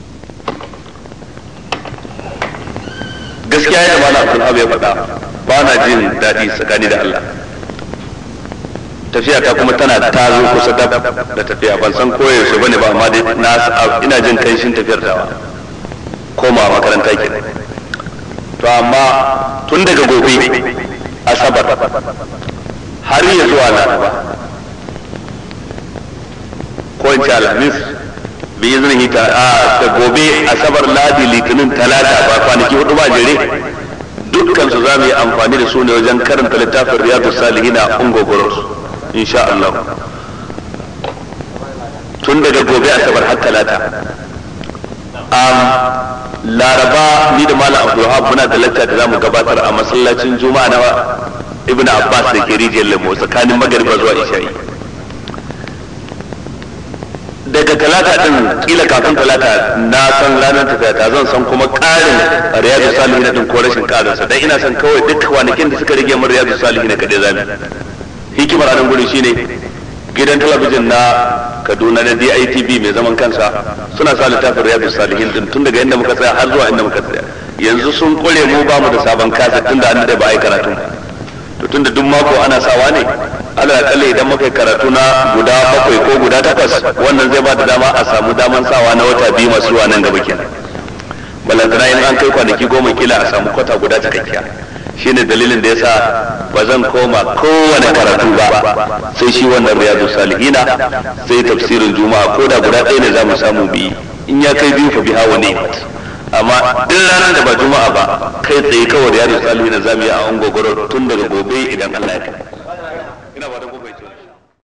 Gaskiya yadda Malam Abdul Hab ya faɗa, ba na jin daɗi tsakani da Allah. Tafiya ta kuma tana ta zo kusa da tafiya, ban san koyaushe bane ba, amma dai na ina jin kanshin tafiyar tawa. Koma makaranta kenan. To amma tun daga gobe Asabar har ya zuwa Laraba ko in ce Alhamis bi izinin ta a gobe Asabar, Ladi, Litinin, Talata, ba kwanaki hudu ba jere, dukkan su za mu yi amfani da su ne wajen karanta littafin Riyadus Salihin a Ungogoros insha Allah, tun daga gobe Asabar har Talata. Laraba ni da Malam Abdulwahab muna da lacca da zamu gabatar a masallacin Juma'a na Ibn Abbas da ke rijiyar Lemo tsakanin magariba zuwa isha'i. Daga Talata din kila kafin Talata na san ranar tafiya ta zan san kuma karin Riyadus Salihin din ko rashin karin sa, dan ina san kawai duk kwanakin da suka rage min Riyadus Salihin kadai zamu. Hikimar a nan gurin shine gidan talabijin na Kaduna na D I T V mai zaman kansa suna sa littafin Riyadus Salihin din tun daga inda muka tsaya har zuwa inda muka tsaya. Yanzu sun kore mu ba mu da sabon kasa tunda an da ba ai karatu, to tunda duk mako ana sawa ne, Allah kalle idan muka yi karatu na guda bakwai ko guda takwas, wannan zai ba da dama a samu daman sawa na wata biyu masu zuwa nan gaba kenan. Balantana in an kai kwanaki goma kila a samu kwata guda cikakkiya. Shine dalilin da yasa ba zan koma kowane karatu ba sai shi wannan Riyadus Salihina, sai tafsirin Juma'a ko da guda ɗaya ne za mu samu biyu, in ya kai biyu fa biha wa ni'mat. Amma duk ranar da ba Juma'a ba kai tsaye kawai Riyadus Salihina za mu yi a Ungogoro tun daga gobe idan Allah ya kai.